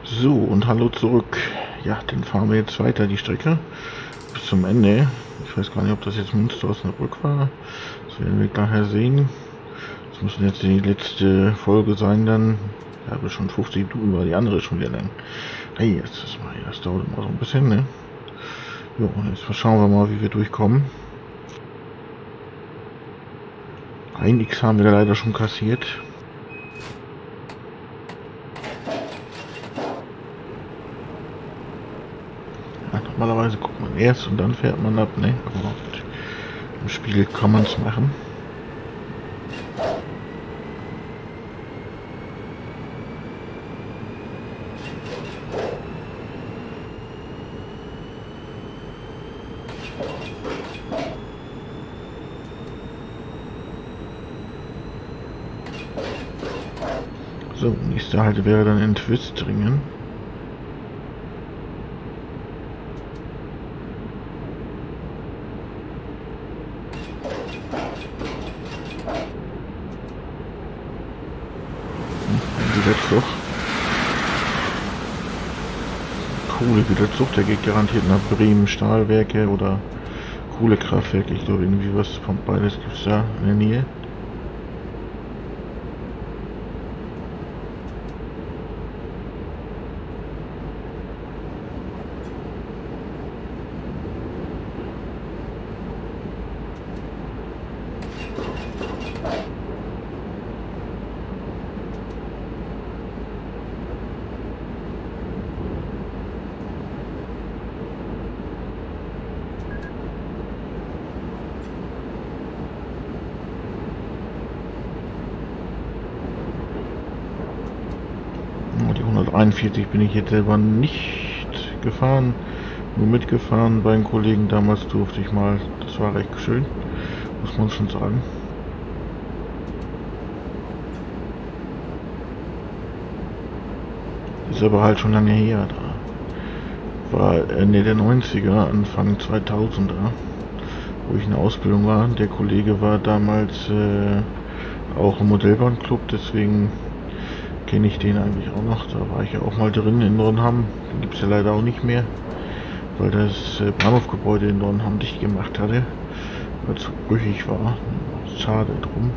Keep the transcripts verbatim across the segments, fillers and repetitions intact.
So, und hallo zurück. Ja, dann fahren wir jetzt weiter die Strecke bis zum Ende. Ich weiß gar nicht, ob das jetzt Münster Osnabrück war. Das werden wir nachher sehen. Das müssen jetzt die letzte Folge sein dann. Ich habe schon fünfzig Minuten, war die andere schon wieder lang. Hey, jetzt ist mal, das dauert immer so ein bisschen, ne? Jo, und jetzt schauen wir mal, wie wir durchkommen. Ein X haben wir leider schon kassiert. Ja, normalerweise guckt man erst und dann fährt man ab, ne? Aber im Spiel kann man es machen. So, nächste Halte wäre dann in Twistringen. Güterzug. Kohlegüterzug, der geht garantiert nach Bremen Stahlwerke oder Kohlekraftwerke. Ich glaube irgendwie was von beides gibt es da in der Nähe. Die hunderteinundvierzig bin ich jetzt selber nicht gefahren, nur mitgefahren. Bei den Kollegen damals durfte ich mal, das war recht schön, muss man schon sagen. Ist aber halt schon lange her, da war Ende der neunziger, Anfang zweitausender, wo ich in der Ausbildung war. Der Kollege war damals äh, auch im Modellbahnclub, deswegen kenne ich den eigentlich auch noch. Da war ich ja auch mal drin in Dornham. Den gibt es ja leider auch nicht mehr, weil das Bahnhofgebäude in Dornham dicht gemacht hatte, weil es brüchig war. Schade drum.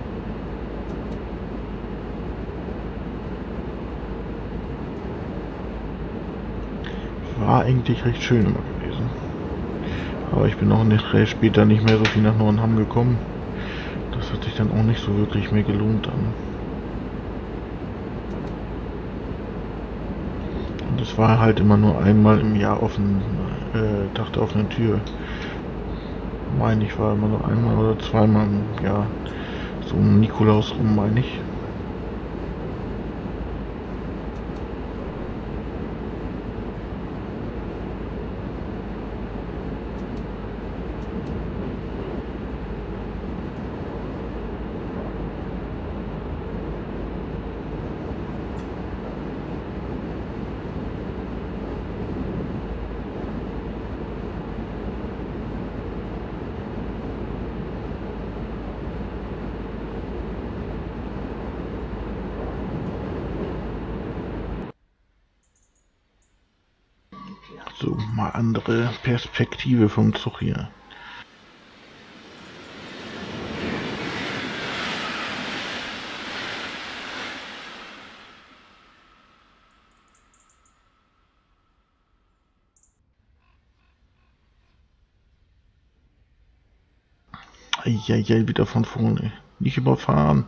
War eigentlich recht schön immer gewesen. Aber ich bin auch nicht, später nicht mehr so viel nach Dornham gekommen. Das hat sich dann auch nicht so wirklich mehr gelohnt dann. Das war halt immer nur einmal im Jahr offen, äh, Tag der offenen Tür. Meine ich, war immer nur einmal oder zweimal im Jahr. So um Nikolaus rum, meine ich. So, mal andere Perspektive vom Zug hier. Eieiei, wieder von vorne. Nicht überfahren.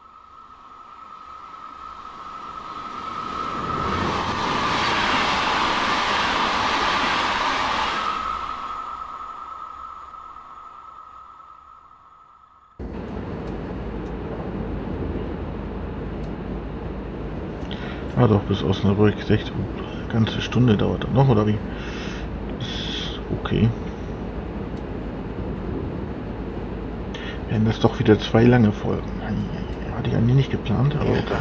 Ah doch, bis Osnabrück, sechzehn, eine ganze Stunde dauert das noch, oder wie? Ist okay. Werden das doch wieder zwei lange Folgen. Hatte ich eigentlich nicht geplant, aber okay.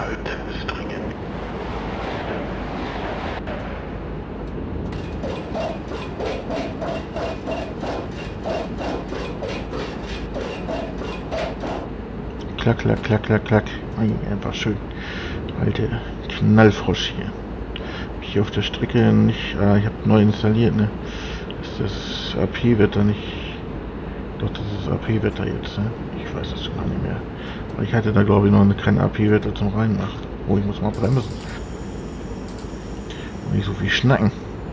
Klack, klack, klack, klack, klack. Einfach schön. Alte Knallfrosch hier. hier auf der Strecke nicht... Ah, ich habe neu installiert, ne? Ist das A P-Wetter nicht... Doch, das ist A P-Wetter jetzt, ne? Ich weiß es gar nicht mehr. Aber ich hatte da, glaube ich, noch kein A P-Wetter zum Reinmachen. Oh, ich muss mal bremsen. Und nicht so viel schnacken.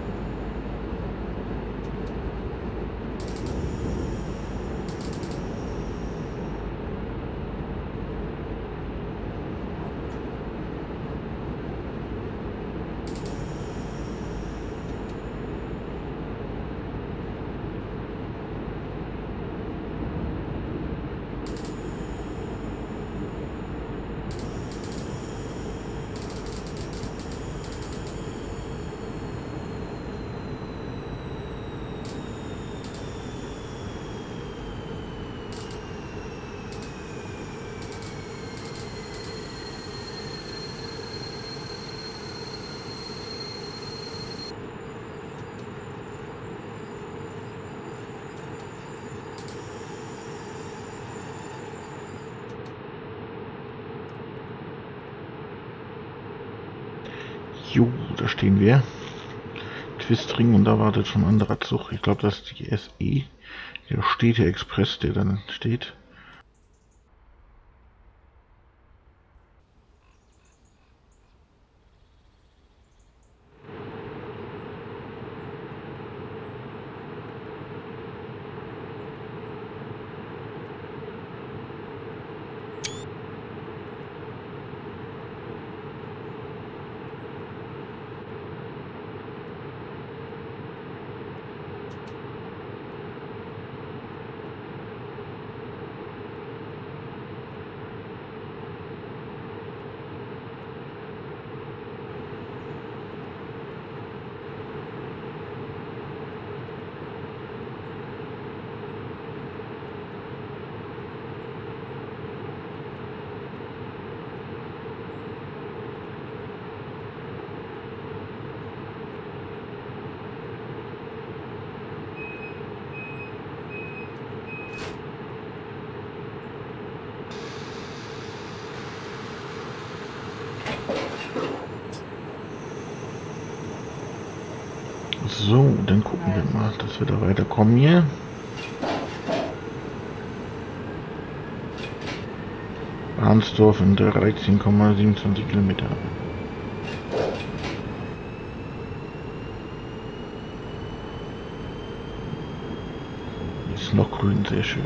Jo, da stehen wir. Twistring und da wartet schon ein anderer Zug. Ich glaube, das ist die S E. Der Städte Express, der dann steht. So, dann gucken wir mal, dass wir da weiterkommen hier. Arnsdorf in dreizehn Komma siebenundzwanzig Kilometer. Ist noch grün, sehr schön.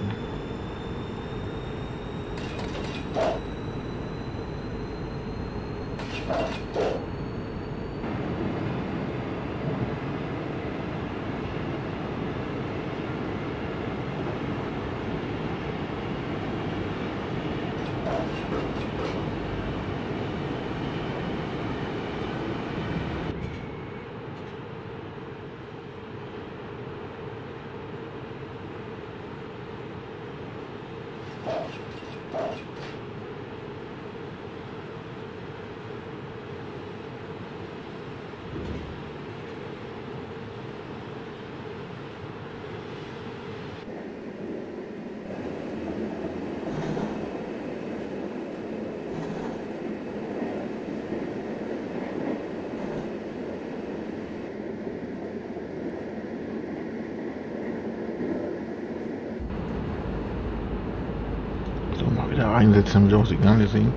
Wieder einsetzen, damit wir auch Signale sehen.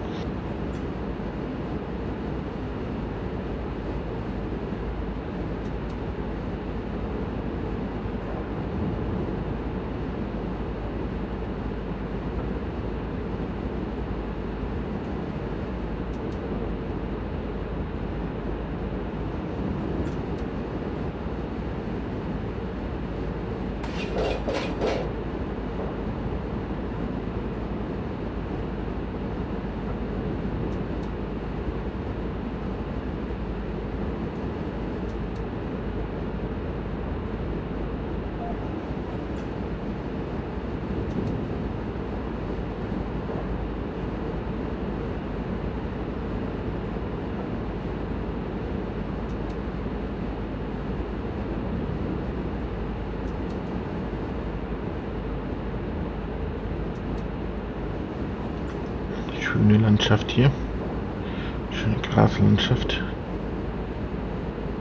Schöne Landschaft hier. Schöne Graslandschaft.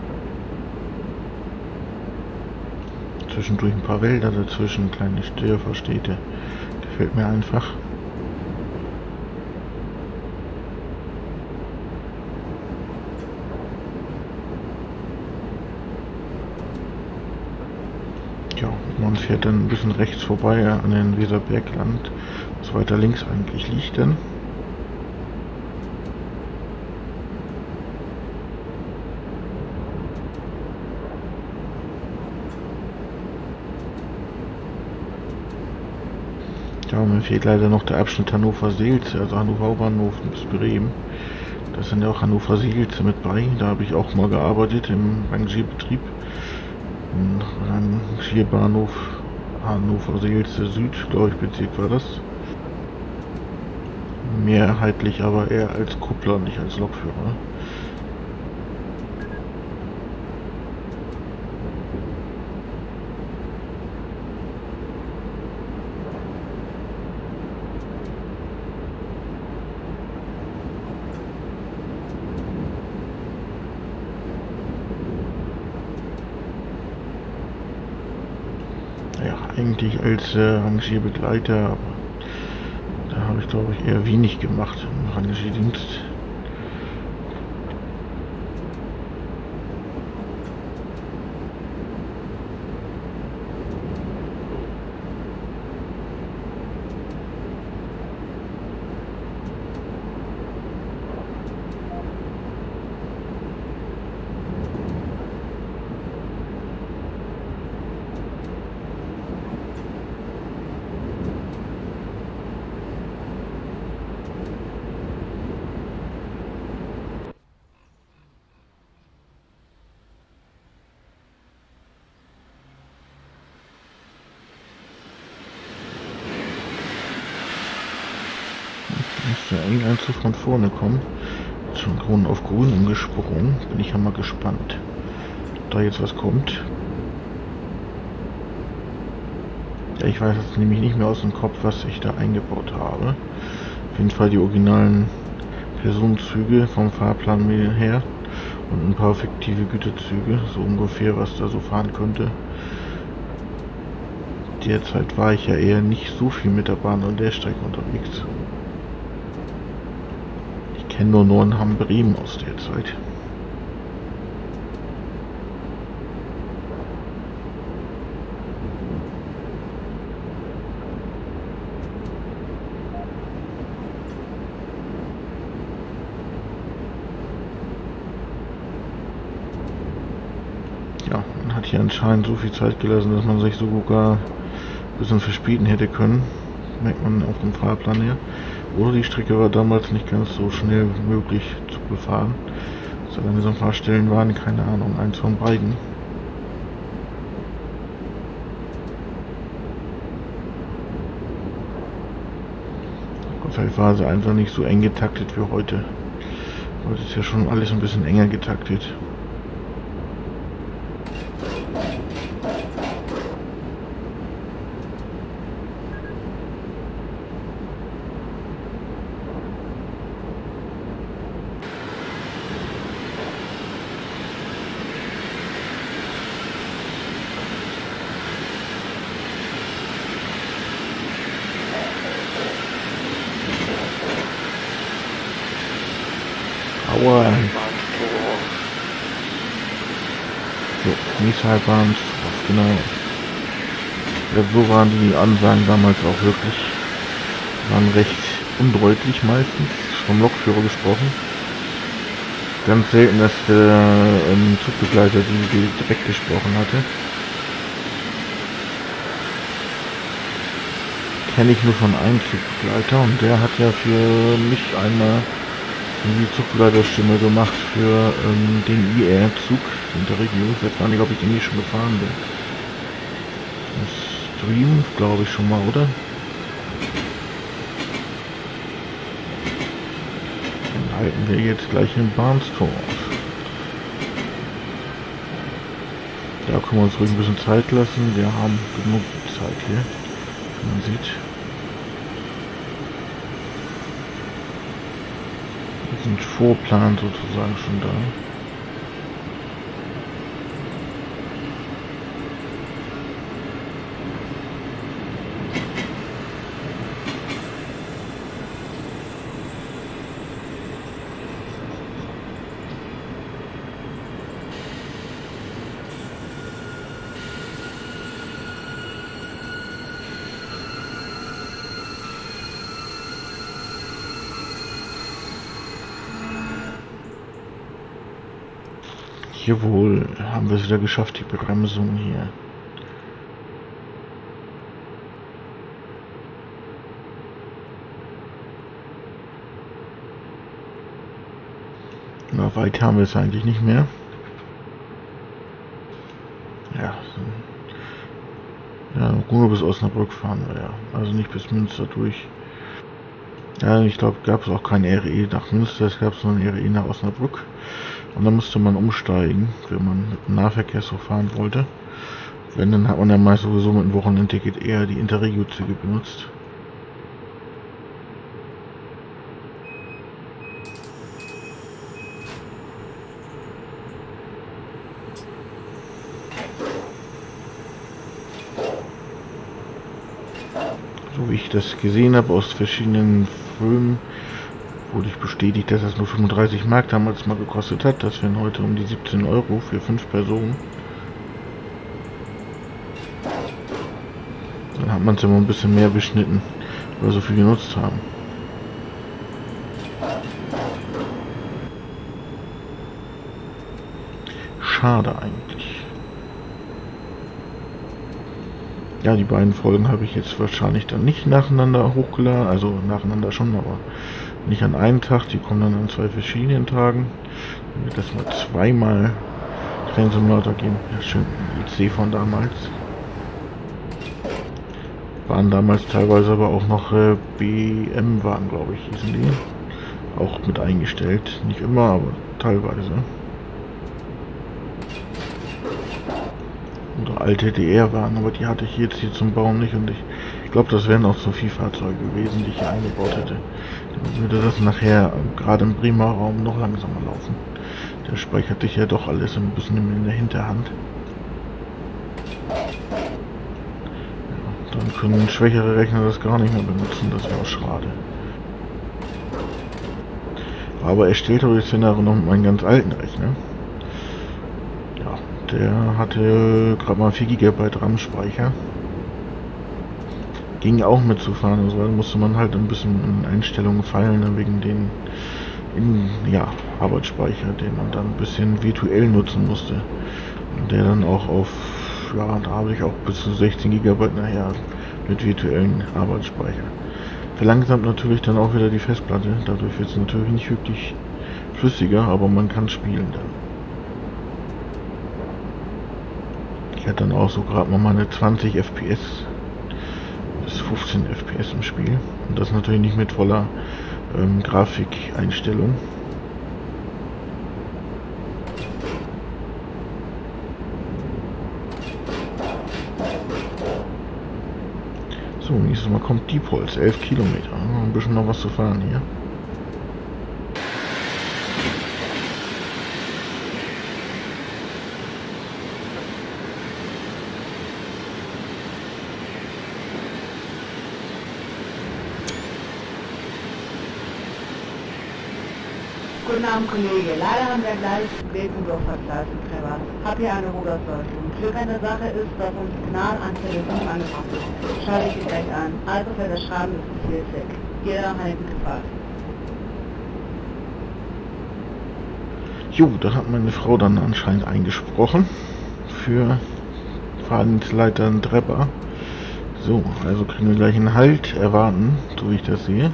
Zwischendurch ein paar Wälder dazwischen, kleine Dörfer-Städte. Gefällt mir einfach. Ja, man fährt dann ein bisschen rechts vorbei an den Weserbergland, was weiter links eigentlich liegt dann. Ja, mir fehlt leider noch der Abschnitt Hannover-Seelze, also Hannover Hauptbahnhof bis Bremen. Das sind ja auch Hannover-Seelze mit bei. Da habe ich auch mal gearbeitet im Rangierbetrieb. Im Rangierbahnhof Hannover-Seelze Süd, glaube ich, Bezirk war das. Mehrheitlich aber eher als Kuppler, nicht als Lokführer. Ja, eigentlich als äh, Rangierbegleiter, aber da habe ich glaube ich eher wenig gemacht im Rangierdienst. Müsste irgendein Zug von vorne kommen. Schon grün auf grün umgesprungen. Bin ich ja mal gespannt, ob da jetzt was kommt. Ja, ich weiß jetzt nämlich nicht mehr aus dem Kopf, was ich da eingebaut habe. Auf jeden Fall die originalen Personenzüge vom Fahrplan her und ein paar fiktive Güterzüge, so ungefähr, was da so fahren könnte. Derzeit war ich ja eher nicht so viel mit der Bahn an der Strecke unterwegs. Ich kenne nur Nordenham-Bremen aus der Zeit. Ja, man hat hier anscheinend so viel Zeit gelassen, dass man sich sogar ein bisschen verspäten hätte können. Merkt man auf dem Fahrplan her. Oder die Strecke war damals nicht ganz so schnell möglich zu befahren. So langsam ein paar Stellen waren, keine Ahnung, eins von beiden. Vielleicht war sie einfach nicht so eng getaktet wie heute. Heute ist ja schon alles ein bisschen enger getaktet. Aua. So, Niesheilbahnstorf, genau. Ja, so waren die Ansagen damals auch wirklich. Waren recht undeutlich meistens, vom Lokführer gesprochen. Ganz selten, dass der ähm, Zugbegleiter die direkt gesprochen hatte. Kenne ich nur von einem Zugbegleiter und der hat ja für mich einmal die Zugbegleiterstimme gemacht für ähm, den I R-Zug in der Region. Ich weiß gar nicht, ob ich den hier schon gefahren bin. Das Stream, glaube ich schon mal, oder? Dann halten wir jetzt gleich in Bahnstorf. Da können wir uns ruhig ein bisschen Zeit lassen. Wir haben genug Zeit hier, wie man sieht. Sind Vorplan sozusagen schon da. Jawohl, haben wir es wieder geschafft, die Bremsung hier. Na, weit haben wir es eigentlich nicht mehr. Ja, ja, nur bis Osnabrück fahren wir ja. Also nicht bis Münster durch. Ja, ich glaube, gab es auch kein R E nach Münster, es gab nur ein R E nach Osnabrück. Und dann musste man umsteigen, wenn man mit dem Nahverkehr so fahren wollte. Wenn, dann hat man ja meist sowieso mit dem Wochenendticket eher die Interregio-Züge benutzt. So wie ich das gesehen habe aus verschiedenen Filmen, wurde ich bestätigt, dass das nur fünfunddreißig Mark damals mal gekostet hat. Das wären heute um die siebzehn Euro für fünf Personen. Dann hat man es immer ein bisschen mehr beschnitten, weil wir so viel genutzt haben. Schade eigentlich. Ja, die beiden Folgen habe ich jetzt wahrscheinlich dann nicht nacheinander hochgeladen, also nacheinander schon, aber nicht an einem Tag, die kommen dann an zwei verschiedenen Tagen. Dann wird das mal zweimal Train-Simulator geben. Ja, schön, I C von damals. Waren damals teilweise aber auch noch äh, B M-Wagen, glaube ich, hießen die. Auch mit eingestellt. Nicht immer, aber teilweise. Oder alte D R-Wagen, aber die hatte ich jetzt hier zum Bauen nicht und ich, ich glaube, das wären auch so viele Fahrzeuge gewesen, die ich hier eingebaut hätte. Dann würde das nachher gerade im Bremer Raum noch langsamer laufen. Der speichert sich ja doch alles ein bisschen in der Hinterhand. Ja, dann können schwächere Rechner das gar nicht mehr benutzen, das wäre auch schade. Aber erstellt habe ich es ja nachher noch mit meinem ganz alten Rechner. Der hatte gerade mal vier Gigabyte RAM-Speicher. Ging auch mitzufahren, also da musste man halt ein bisschen in Einstellungen feilen, wegen den in, ja, Arbeitsspeicher, den man dann ein bisschen virtuell nutzen musste. Und der dann auch auf, ja, da habe ich auch bis zu sechzehn Gigabyte nachher mit virtuellen Arbeitsspeicher. Verlangsamt natürlich dann auch wieder die Festplatte, dadurch wird es natürlich nicht wirklich flüssiger, aber man kann spielen dann. Ich hatte dann auch so gerade mal meine zwanzig F P S bis fünfzehn F P S im Spiel. Und das natürlich nicht mit voller ähm, Grafikeinstellung. So, nächstes Mal kommt Diepholz, elf Kilometer. Ein bisschen noch was zu fahren hier. Guten Abend, Kollege. Leider haben wir gleich Wildendorf-Vergleich im Trevor. Hab hier eine Rudersoltung. Glück an der Sache ist, dass uns Signal an Telefon angepasst ist. Schalte ich Sie gleich an. Also für das Schreiben ist es viel Zweck. Jeder noch eine gute Fahrt. Jo, da hat meine Frau dann anscheinend eingesprochen. Für Fahrdienstleiter Trepper. So, also kriegen wir gleich einen Halt erwarten, so wie ich das sehe.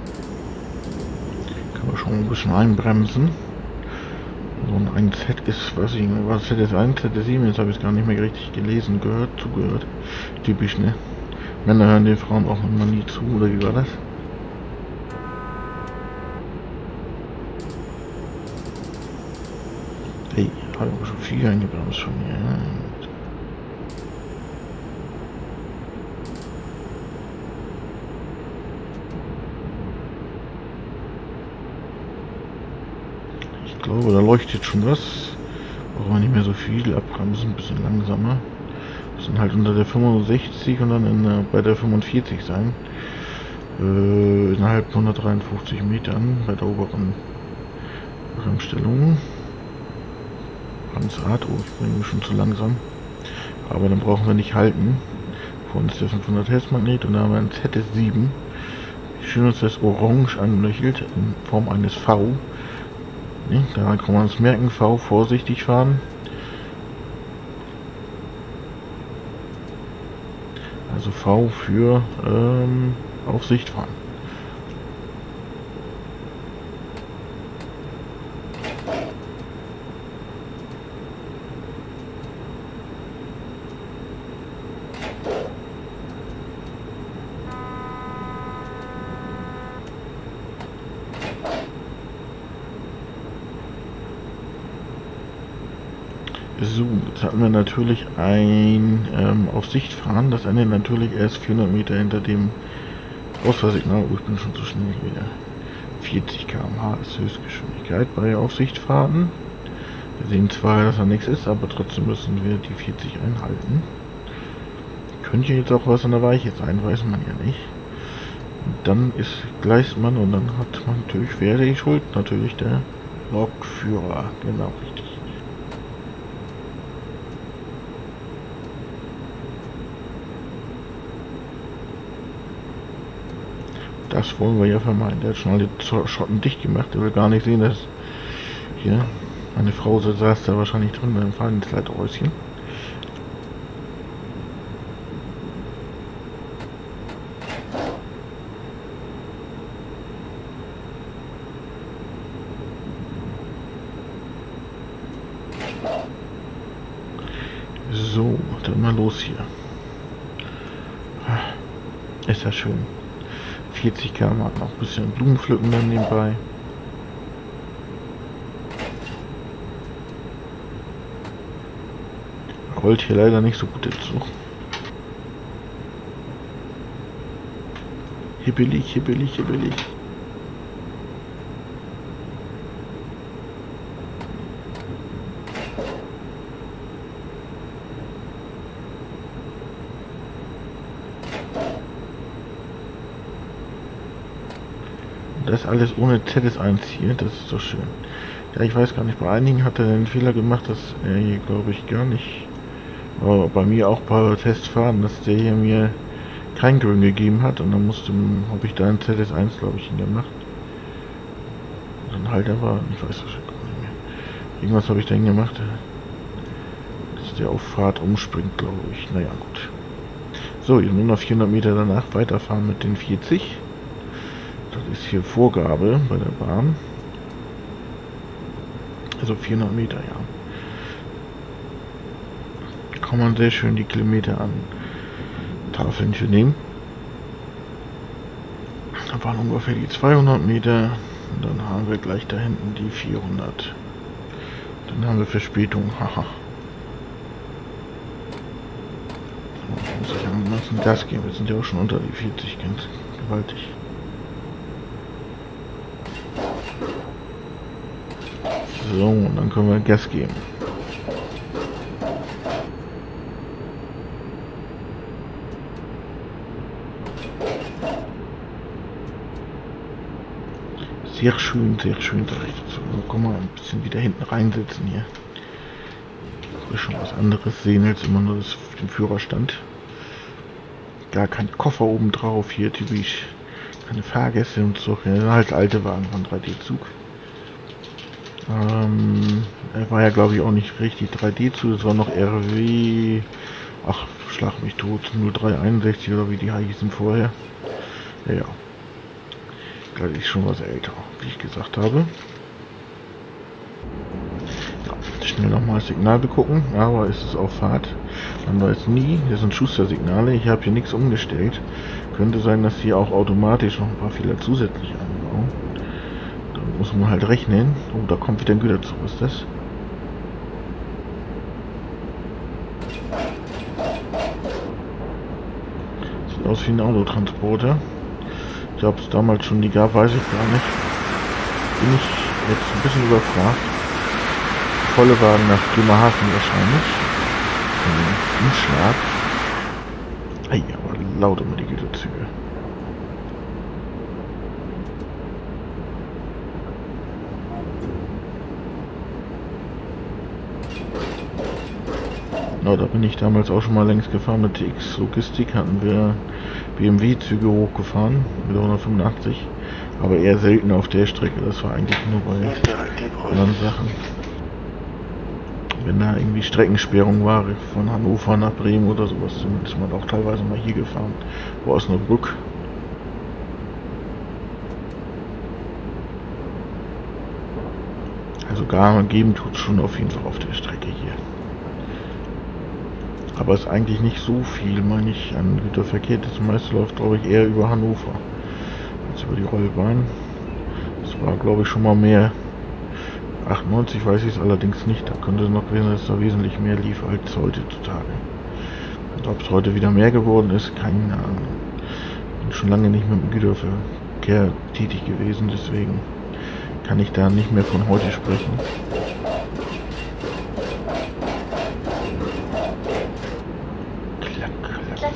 Schon ein bisschen einbremsen. So ein eins Z ist, weiß ich nicht, was Z S eins, Z S sieben, jetzt habe ich es gar nicht mehr richtig gelesen, gehört, zugehört. Typisch, ne? Männer hören den Frauen auch immer nie zu, oder wie war das? Hey, habe ich schon viel eingebremst von mir, ja. Ich glaube, da leuchtet schon was. Brauchen wir nicht mehr so viel abbremsen, ein bisschen langsamer. Wir sind halt unter der fünfundsechzig und dann in der, bei der fünfundvierzig sein. Äh, innerhalb hundertdreiundfünfzig Metern bei der oberen Bremsstellung. Bremsrad, oh, ich bringe mich schon zu langsam. Aber dann brauchen wir nicht halten. Vor uns ist der fünfhundert Hertz Magnet und da haben wir ein Z S sieben. Schön uns das orange anlächelt in Form eines V. Ne? Daran kann man es merken, V, vorsichtig fahren. Also V für ähm, auf Sicht fahren. So, jetzt hatten wir natürlich ein ähm, auf Sicht fahren. Das endet natürlich erst vierhundert Meter hinter dem Ausfahrsignal. Oh, ich bin schon zu schnell wieder. vierzig Kilometer pro Stunde ist Höchstgeschwindigkeit bei Aufsichtfahrten. Wir sehen zwar, dass da nichts ist, aber trotzdem müssen wir die vierzig einhalten. Könnte jetzt auch was an der Weiche sein, weiß man ja nicht. Und dann ist gleist man und dann hat man natürlich, wer die Schuld? Natürlich der Lokführer. Genau, richtig. Das wollen wir ja vermeiden. Der hat schon alle Schotten dicht gemacht. Der will gar nicht sehen, dass hier meine Frau saß da wahrscheinlich drin beim Fahrdienstleiterhäuschen. So, dann mal los hier. Ist ja schön. vierzig Kilometer pro Stunde, noch ein bisschen Blumen pflücken dann nebenbei. Rollt hier leider nicht so gut dazu. Hibbelig, hibbelig, hibbelig. Das alles ohne Z S eins hier, das ist doch schön. Ja, ich weiß gar nicht, bei einigen hat er den Fehler gemacht, dass er hier, glaube ich, gar nicht, aber bei mir auch bei Testfahren, dass der hier mir kein Grün gegeben hat und dann musste, habe ich da ein Z S eins, glaube ich, hingemacht. Und dann halt aber, ich weiß das schon gar nicht mehr. Irgendwas habe ich da hingemacht, dass der auf Fahrt umspringt, glaube ich. Naja, gut. So, jetzt nur noch vierhundert Meter danach weiterfahren mit den vierzig. Das ist hier Vorgabe bei der Bahn. Also vierhundert Meter, ja. Da kann man sehr schön die Kilometer an Tafeln nehmen. Da waren ungefähr die zweihundert Meter. Und dann haben wir gleich da hinten die vierhundert. Dann haben wir Verspätung. Haha. So, muss ich ansonsten Gas geben. Wir sind ja auch schon unter die vierzig, ganz gewaltig. So, und dann können wir Gas geben. Sehr schön, sehr schön, sag ich dazu. So, komm mal ein bisschen wieder hinten reinsetzen hier. Ich will schon was anderes sehen als immer nur das auf dem Führerstand. Gar kein Koffer oben drauf hier, typisch. Keine Fahrgäste und so. Ja, halt alte Wagen von drei D-Zug. Ähm, er war ja glaube ich auch nicht richtig drei D-Zug, das war noch R W, ach, schlag mich tot, null drei einundsechzig oder wie die hießen vorher. Ja, ja. Glaube ich schon was älter, wie ich gesagt habe. Ja, schnell nochmal das Signal begucken, aber ist es auf Fahrt. Man weiß nie, hier sind Schuster-Signale, ich habe hier nichts umgestellt. Könnte sein, dass hier auch automatisch noch ein paar Fehler zusätzlich einbauen. Muss man halt rechnen. Oh, da kommt wieder ein Güterzug. Was ist das? Sieht aus wie ein Autotransporter. Ich glaube, es damals schon die gab, weiß ich gar nicht. Bin ich jetzt ein bisschen überfragt. Volle Wagen nach Bremerhaven wahrscheinlich. Umschlag. Ei, aber laut immer die Güterzüge. Ja, da bin ich damals auch schon mal längst gefahren. Mit T X Logistik hatten wir B M W-Züge hochgefahren mit hundertfünfundachtzig. Aber eher selten auf der Strecke. Das war eigentlich nur bei anderen Sachen. Wenn da irgendwie Streckensperrung war, von Hannover nach Bremen oder sowas, dann ist man auch teilweise mal hier gefahren. Wo Osnabrück. Also gar geben tut es schon auf jeden Fall auf der Strecke hier. Aber es ist eigentlich nicht so viel, meine ich, an Güterverkehr. Das meiste läuft, glaube ich, eher über Hannover als über die Rollbahn. Das war, glaube ich, schon mal mehr. achtundneunzig weiß ich es allerdings nicht. Da könnte es noch gewesen, dass da wesentlich mehr lief als heutzutage. Und ob es heute wieder mehr geworden ist, keine Ahnung. Bin schon lange nicht mit dem Güterverkehr tätig gewesen, deswegen kann ich da nicht mehr von heute sprechen. Klack, klack.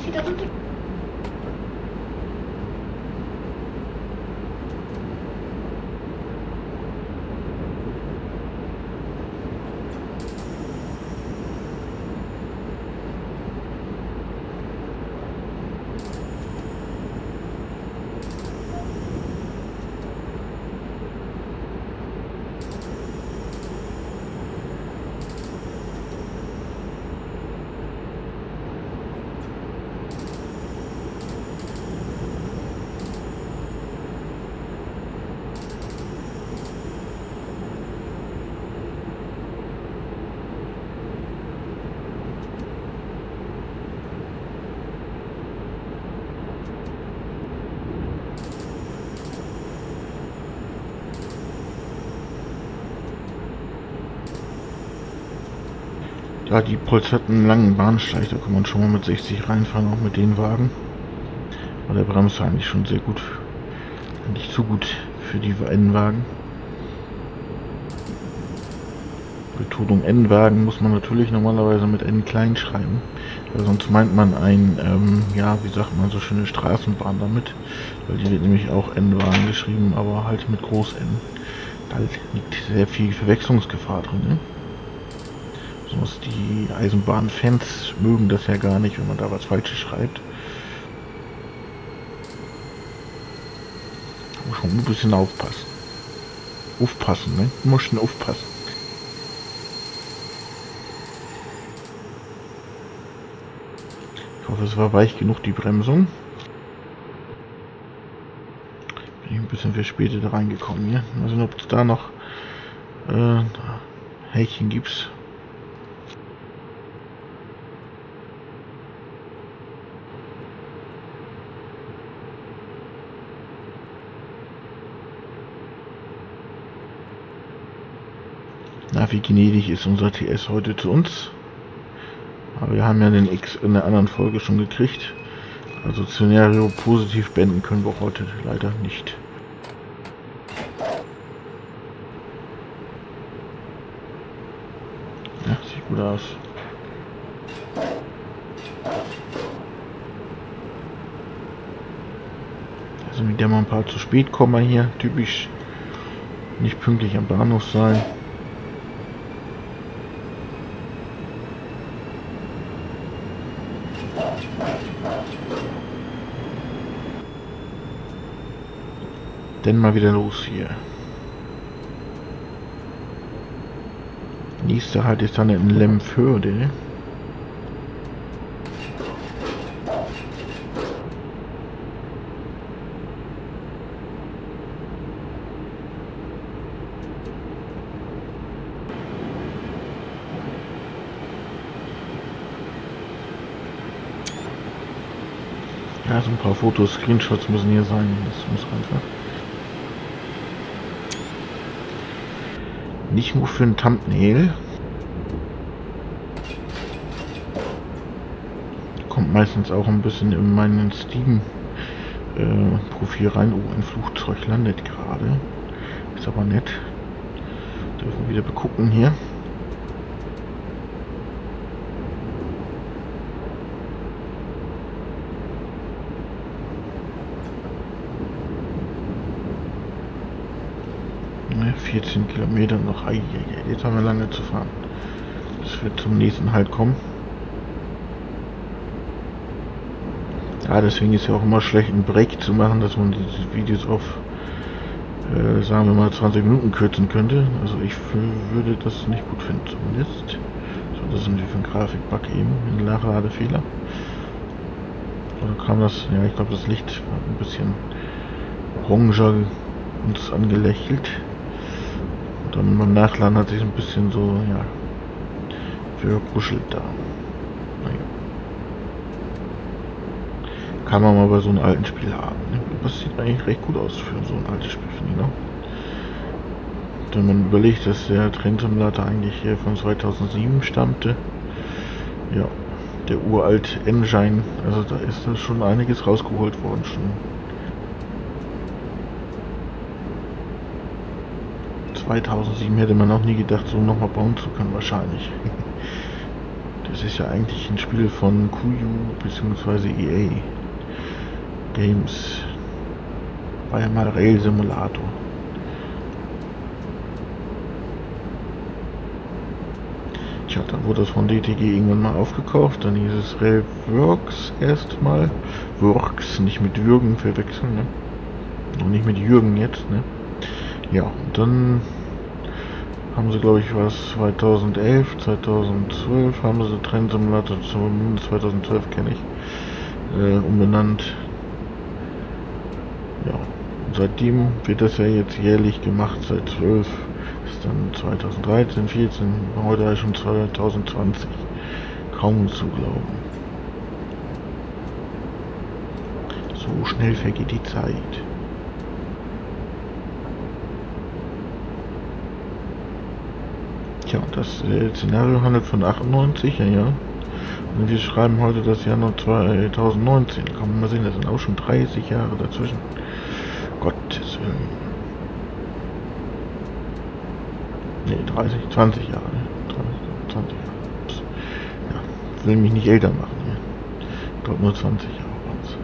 Ja, die polsterten langen Bahnsteig, da kann man schon mal mit sechzig reinfahren, auch mit den Wagen. Aber der bremst eigentlich schon sehr gut. Nicht zu gut für die N-Wagen. Betonung N-Wagen muss man natürlich normalerweise mit N klein schreiben. Weil sonst meint man ein, ähm, ja, wie sagt man, so schöne Straßenbahn damit. Weil die wird nämlich auch N-Wagen geschrieben, aber halt mit Groß N. Da liegt sehr viel Verwechslungsgefahr drin, ne? Die Eisenbahnfans mögen das ja gar nicht, wenn man da was Falsches schreibt. Da muss man ein bisschen aufpassen. Aufpassen, ne? Du musst schon aufpassen. Ich hoffe, es war weich genug, die Bremsung. Bin ich ein bisschen verspätet reingekommen hier. Mal sehen, ob es da noch äh, Häkchen gibt. Na, wie gnädig ist unser T S heute zu uns. Aber wir haben ja den X in der anderen Folge schon gekriegt. Also Szenario positiv beenden können wir heute leider nicht. Ja, sieht gut aus. Also mit der mal ein paar zu spät kommen hier. Typisch nicht pünktlich am Bahnhof sein. Denn mal wieder los hier. Nächster Halt ist dann in Lemförde. Ja, so ein paar Fotos, Screenshots müssen hier sein. Das muss einfach. Nicht nur für ein Thumbnail. Kommt meistens auch ein bisschen in meinen Steam-Profil äh, rein. Oh, ein Flugzeug landet gerade. Ist aber nett. Dürfen wir wieder begucken hier. vierzehn Kilometer noch. Ai, ai, ai, jetzt haben wir lange zu fahren. Das wird zum nächsten Halt kommen. Ja, deswegen ist ja auch immer schlecht, einen Break zu machen, dass man diese Videos auf, äh, sagen wir mal, zwanzig Minuten kürzen könnte. Also ich würde das nicht gut finden zumindest. So, das ist natürlich für einen Grafikbug eben, ein Nachladefehler. Oder kam das, ja, ich glaube, das Licht war ein bisschen oranger uns angelächelt. Und dann beim Nachladen hat sich ein bisschen so, ja, verkuschelt da. Naja. Kann man mal bei so einem alten Spiel haben. Ne? Das sieht eigentlich recht gut aus für so ein altes Spiel, finde ich, ne? Wenn man überlegt, dass der Train Simulator eigentlich hier von zweitausendsieben stammte. Ja, der uralt Engine, also da ist da schon einiges rausgeholt worden schon. zweitausendsieben hätte man auch nie gedacht, so nochmal bauen zu können, wahrscheinlich. Das ist ja eigentlich ein Spiel von Kuyu bzw. E A Games. War ja mal Rail Simulator. Tja, dann wurde das von D T G irgendwann mal aufgekauft, dann hieß es Railworks erstmal. Works, nicht mit Jürgen verwechseln, ne? Und nicht mit Jürgen jetzt, ne? Ja, und dann haben sie, glaube ich, was zweitausendelf, zweitausendzwölf haben sie Train Simulator, zumindest zweitausendzwölf kenne ich, äh, umbenannt. Ja, und seitdem wird das ja jetzt jährlich gemacht, seit zwölf, ist dann zweitausenddreizehn, vierzehn, heute schon zweitausendzwanzig. Kaum zu glauben. So schnell vergeht die Zeit. Tja, das äh, Szenario handelt von achtundneunzig, ja, ja. Und wir schreiben heute das Jahr noch zweitausendneunzehn. Kann man mal sehen, das sind auch schon dreißig Jahre dazwischen. Gottes Willen. Ne, dreißig, zwanzig Jahre. dreißig, zwanzig Jahre. Ups. Ja, will mich nicht älter machen hier. Ich glaube nur zwanzig Jahre waren es.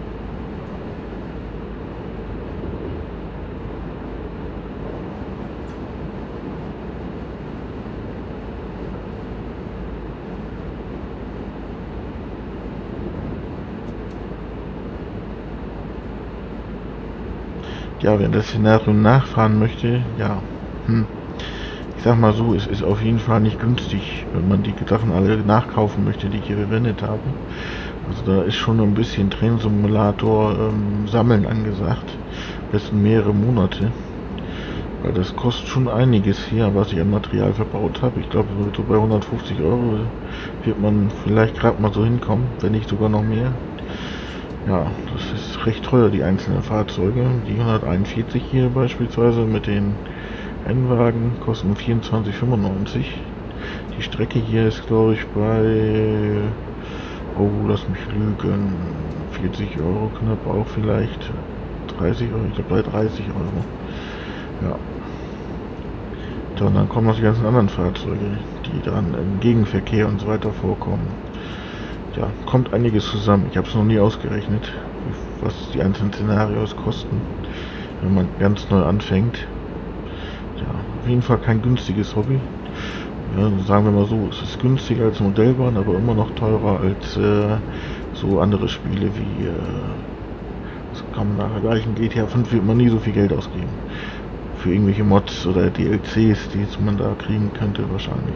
Ja, wenn das Szenario nachfahren möchte, ja, hm. Ich sag mal so, es ist auf jeden Fall nicht günstig, wenn man die Sachen alle nachkaufen möchte, die ich hier verwendet habe. Also da ist schon ein bisschen Train Simulator ähm, sammeln angesagt. Am besten mehrere Monate. Weil das kostet schon einiges hier, was ich an Material verbaut habe. Ich glaube, so bei hundertfünfzig Euro wird man vielleicht gerade mal so hinkommen, wenn nicht sogar noch mehr. Ja, das ist recht teuer, die einzelnen Fahrzeuge. Die hunderteinundvierzig hier beispielsweise mit den Rennwagen kosten vierundzwanzig fünfundneunzig. Die Strecke hier ist, glaube ich, bei, oh, lass mich lügen, vierzig Euro knapp auch vielleicht. dreißig Euro, ich glaube bei dreißig Euro. Ja. Ja, und dann kommen noch die ganzen anderen Fahrzeuge, die dann im Gegenverkehr und so weiter vorkommen. Ja, kommt einiges zusammen. Ich habe es noch nie ausgerechnet, was die einzelnen Szenarios kosten, wenn man ganz neu anfängt. Ja, auf jeden Fall kein günstiges Hobby. Ja, sagen wir mal so, es ist günstiger als Modellbahn, aber immer noch teurer als äh, so andere Spiele wie, äh, das kann man nachher gleich, in G T A fünf wird man nie so viel Geld ausgeben. Für irgendwelche Mods oder D L Cs, die man da kriegen könnte wahrscheinlich.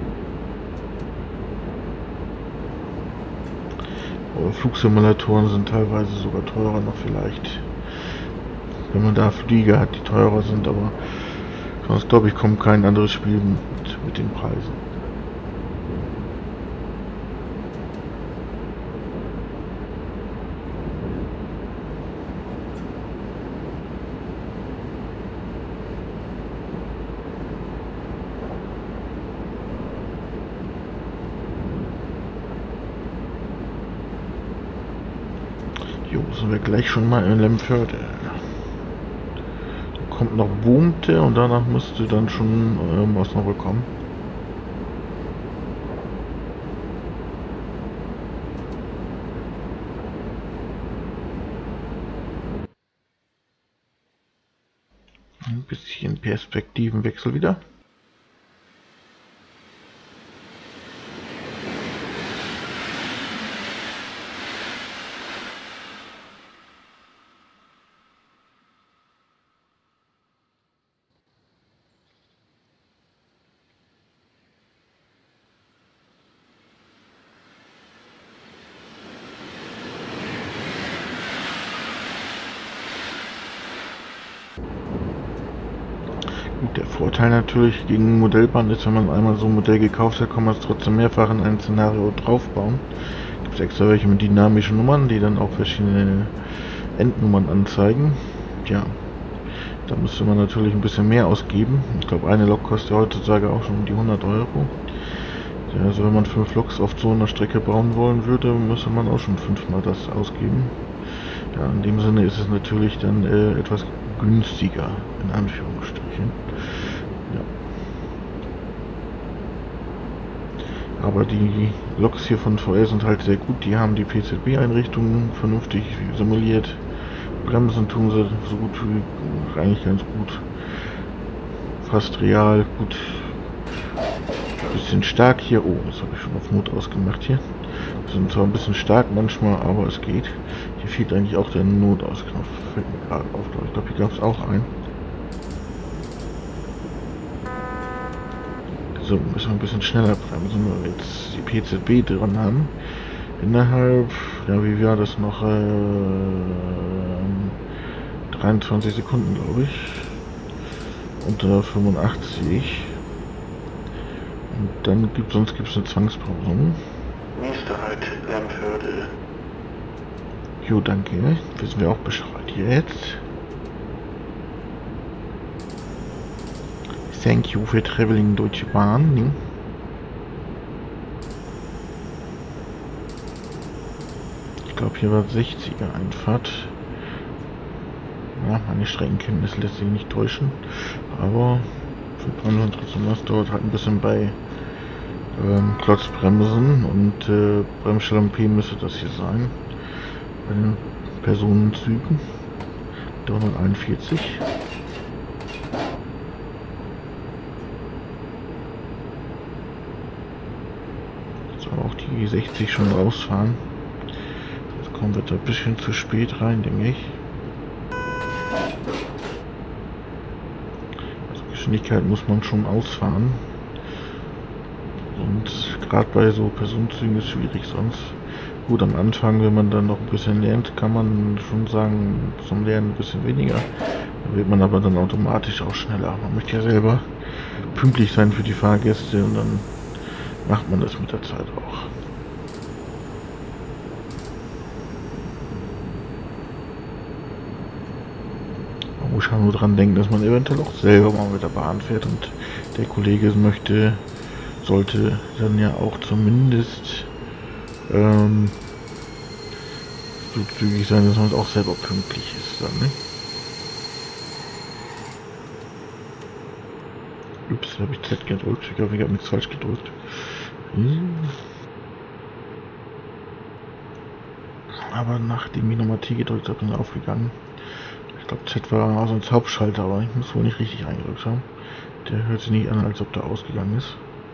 Flugsimulatoren sind teilweise sogar teurer noch vielleicht. Wenn man da Flieger hat, die teurer sind, aber sonst glaube ich kommt kein anderes Spiel mit, mit den Preisen. Jo, sind wir gleich schon mal in Lemförde. Dann kommt noch Boomte und danach müsste dann schon ähm, Osnabrück kommen. Ein bisschen Perspektivenwechsel wieder. Gut, der Vorteil natürlich gegen Modellbahn ist, wenn man einmal so ein Modell gekauft hat, kann man es trotzdem mehrfach in ein Szenario draufbauen. Gibt es extra welche mit dynamischen Nummern, die dann auch verschiedene Endnummern anzeigen. Ja, da müsste man natürlich ein bisschen mehr ausgeben. Ich glaube, eine Lok kostet ja heutzutage auch schon um die hundert Euro. Ja, also wenn man fünf Loks auf so einer Strecke bauen wollen würde, müsste man auch schon fünfmal das ausgeben. Ja, in dem Sinne ist es natürlich dann äh, etwas günstiger, in Anführungsstrichen. Ja. Aber die Loks hier von V R sind halt sehr gut. Die haben die P Z B-Einrichtungen vernünftig simuliert. Bremsen tun sie so gut wie eigentlich ganz gut. Fast real, gut. Bisschen stark hier. Oh, das habe ich schon auf Mut ausgemacht hier. Wir sind zwar ein bisschen stark manchmal, aber es geht. Hier fehlt eigentlich auch der Notausknopf. Fällt mir gerade auf. Ich glaube, hier gab es auch einen. So, müssen wir ein bisschen schneller bremsen, weil wir jetzt die P Z B dran haben. Innerhalb, ja, wie war das noch? Äh, dreiundzwanzig Sekunden, glaube ich. Unter fünfundachtzig. Und dann gibt sonst gibt es eine Zwangspause. Nächster Halt, Lemförde. Jo, danke. Wissen wir auch Bescheid jetzt. Thank you for traveling Deutsche Bahn. Ne? Ich glaube, hier war sechziger Einfahrt. Ja, meine Streckenkenntnis lässt sich nicht täuschen. Aber für Bremsen trotzdem was dauert halt ein bisschen bei ähm, Klotzbremsen und äh, Bremsscheiben P müsste das hier sein. Bei den Personenzügen. dreihunderteinundvierzig. Jetzt aber auch die sechzig schon rausfahren. Jetzt kommen wir da ein bisschen zu spät rein, denke ich. Also Geschwindigkeit muss man schon ausfahren. Und gerade bei so Personenzügen ist es schwierig sonst. Gut, am Anfang, wenn man dann noch ein bisschen lernt, kann man schon sagen, zum Lernen ein bisschen weniger. Da wird man aber dann automatisch auch schneller. Man möchte ja selber pünktlich sein für die Fahrgäste und dann macht man das mit der Zeit auch. Man muss ja nur dran denken, dass man eventuell auch selber mal mit der Bahn fährt und der Kollege möchte, sollte dann ja auch zumindest ähm, so zügig sein, dass man auch selber pünktlich ist dann, ne? Ups, habe ich Z gedrückt. Ich glaube, ich habe nichts falsch gedrückt. Hm. Aber nachdem ich nochmal T gedrückt habe, ist er aufgegangen. Ich glaube, Z war sonst Hauptschalter, aber ich muss wohl nicht richtig eingedrückt haben. Der hört sich nicht an, als ob der ausgegangen ist.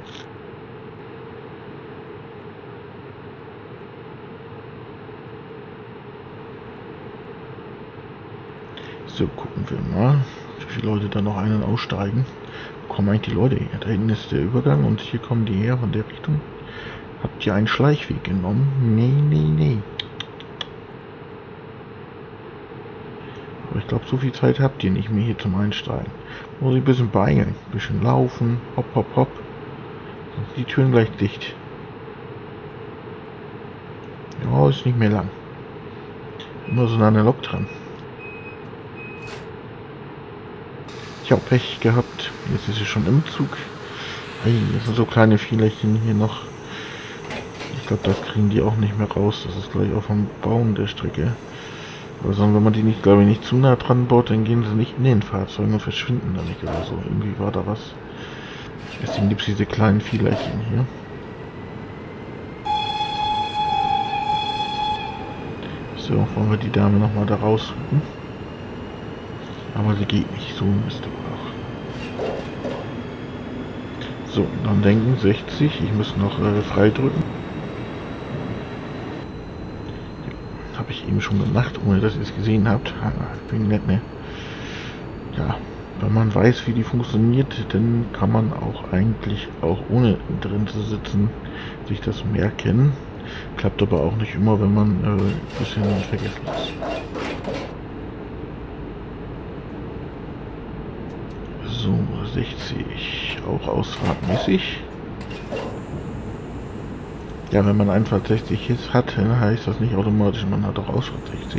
So, gucken wir mal, wie viele Leute da noch einen aussteigen. Wo kommen eigentlich die Leute her? Da hinten ist der Übergang und hier kommen die her von der Richtung. Habt ihr einen Schleichweg genommen? Nee, nee, nee. Aber ich glaube, so viel Zeit habt ihr nicht mehr hier zum Einsteigen. Muss ich ein bisschen beeilen, ein bisschen laufen, hopp, hopp, hopp. Sonst sind die Türen gleich dicht. Ja, ist nicht mehr lang. Immer so eine Lok dran. Ich habe Pech gehabt. Jetzt ist sie schon im Zug. Hey, das sind so kleine Fehlerchen hier noch. Ich glaube, das kriegen die auch nicht mehr raus. Das ist gleich auch vom Bauen der Strecke. Aber sonst, wenn man die nicht, glaube ich, nicht zu nah dran baut, dann gehen sie nicht in den Fahrzeugen und verschwinden dann nicht oder so. Irgendwie war da was. Deswegen gibt es diese kleinen Fehlerchen hier. So, wollen wir die Dame nochmal da raussuchen. Aber sie geht nicht, so müsste auch. So, dann denken sechzig, ich muss noch äh, frei drücken. Ja, habe ich eben schon gemacht, ohne dass ihr es gesehen habt. Ha, ich bin nett, ne? Ja, wenn man weiß, wie die funktioniert, dann kann man auch eigentlich auch ohne drin zu sitzen sich das merken. Klappt aber auch nicht immer, wenn man äh, ein bisschen vergessen ist. So, sechzig, auch ausfahrtmäßig. Ja, wenn man Einfahrt sechzig jetzt hat, dann heißt das nicht automatisch, man hat auch Ausfahrt sechzig.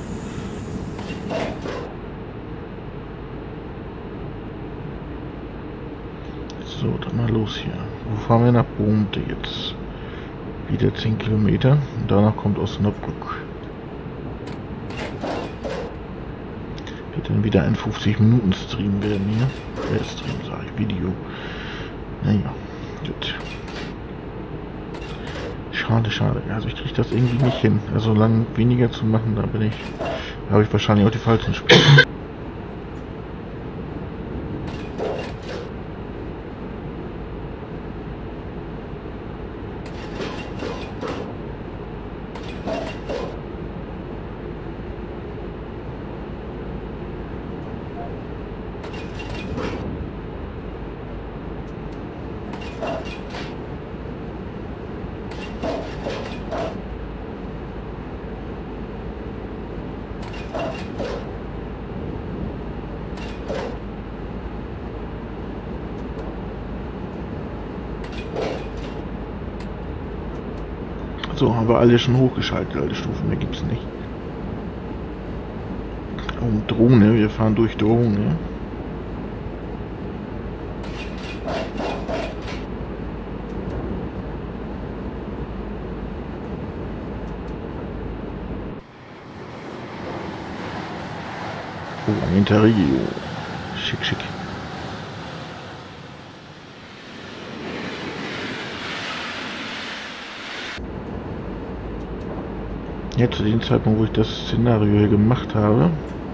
So, dann mal los hier. Wo fahren wir nach Bohmte jetzt? Wieder zehn Kilometer und danach kommt Osnabrück. Wird dann wieder ein fünfzig Minuten Stream werden hier. Äh, Stream sage ich, Video. Naja, gut. Schade, schade. Also ich kriege das irgendwie nicht hin. Also lang weniger zu machen, da bin ich, da habe ich wahrscheinlich auch die falschen Spiele. So, haben wir alle schon hochgeschaltet, alle Stufen, mehr gibt's nicht. Und Drohne, wir fahren durch Drohne. Oh, ein Interregio. Schick, schick. Ja, zu dem Zeitpunkt, wo ich das Szenario hier gemacht habe,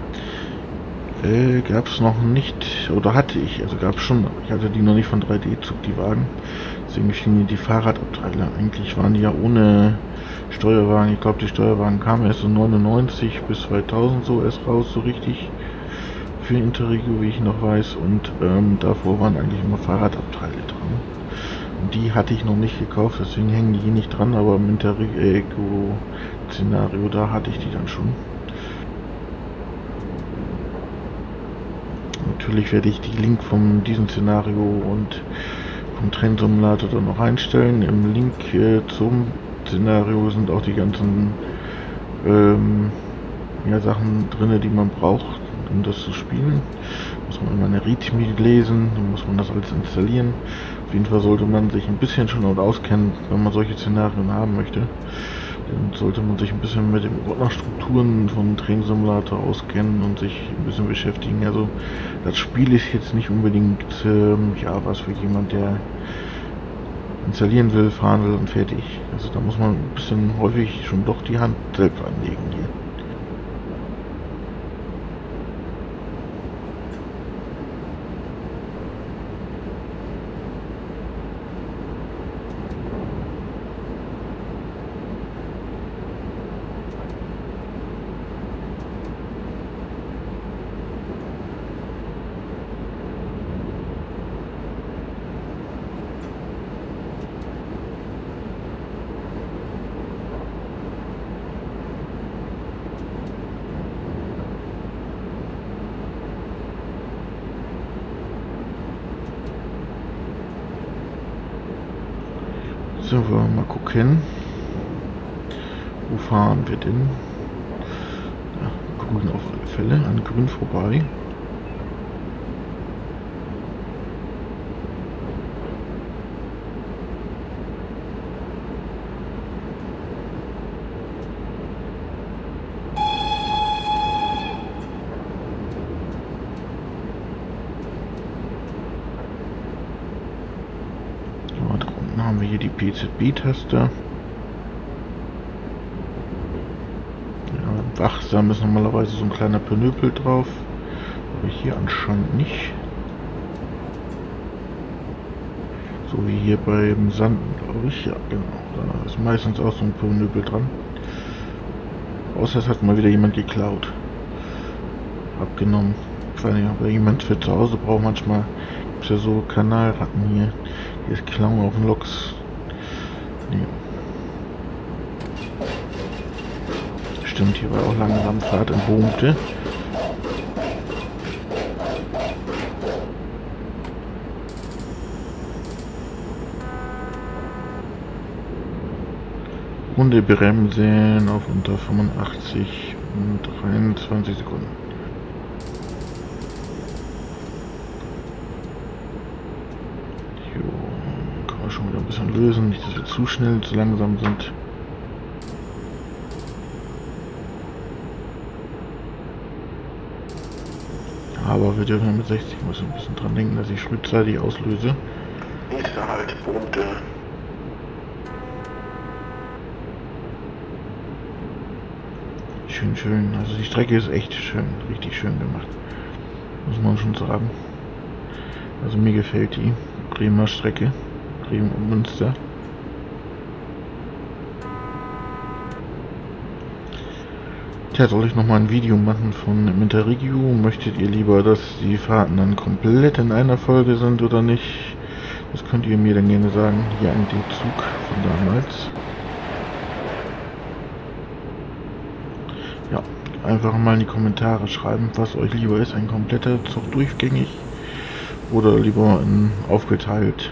äh, gab es noch nicht, oder hatte ich, also gab es schon, aber ich hatte die noch nicht von drei D-Zug, die Wagen. Deswegen schienen die Fahrradabteile. Eigentlich waren die ja ohne Steuerwagen. Ich glaube, die Steuerwagen kamen erst so neunundneunzig bis zweitausend so erst raus, so richtig für Interregio, wie ich noch weiß. Und ähm, davor waren eigentlich immer Fahrradabteile dran. Und die hatte ich noch nicht gekauft, deswegen hängen die hier nicht dran, aber im Interregio-Szenario, da hatte ich die dann schon. Natürlich werde ich die Link von diesem Szenario und vom Train Simulator dann noch einstellen. Im Link äh, zum Szenario sind auch die ganzen ähm, ja, Sachen drin, die man braucht, um das zu spielen. Muss man immer eine README lesen, dann muss man das alles installieren. Auf jeden Fall sollte man sich ein bisschen schon auskennen, wenn man solche Szenarien haben möchte. Dann sollte man sich ein bisschen mit den Ordnerstrukturen von Train Simulator auskennen und sich ein bisschen beschäftigen. Also das Spiel ist jetzt nicht unbedingt ähm, ja, was für jemand, der installieren will, fahren will und fertig. Also da muss man ein bisschen häufig schon doch die Hand selbst anlegen hier. So, wir mal gucken. Wo fahren wir denn? Ja, grün auf alle Fälle, an grün vorbei. Haben wir hier die P Z B-Taste. Ja, wachsam ist normalerweise so ein kleiner Penöpel drauf, aber hier anscheinend nicht. So wie hier beim Sanden, glaube ich. Ja, genau. Da ist meistens auch so ein Penöpel dran. Außer es hat mal wieder jemand geklaut. Abgenommen. Ich weiß nicht, ob jemand für zu Hause braucht. Manchmal gibt es ja so Kanalratten hier. Hier ist Klauen auf den Loks. Nee. Stimmt, hier war auch Langsamfahrt in Bohmte. Runde bremsen auf unter fünfundachtzig und dreiundzwanzig Sekunden. Jo, kann man schon wieder ein bisschen lösen, nicht dass wir zu schnell, zu langsam sind. Aber wir dürfen mit sechzig, muss ein bisschen dran denken, dass ich frühzeitig auslöse. Nächster Halt, Brummte. Schön, schön. Also die Strecke ist echt schön, richtig schön gemacht. Muss man schon sagen. Also mir gefällt die Bremer Strecke. Bremen und Münster. Tja, soll ich nochmal ein Video machen von Interregio? Möchtet ihr lieber, dass die Fahrten dann komplett in einer Folge sind oder nicht? Das könnt ihr mir dann gerne sagen. Hier an dem Zug von damals. Ja, einfach mal in die Kommentare schreiben, was euch lieber ist. Ein kompletter Zug durchgängig oder lieber in, aufgeteilt.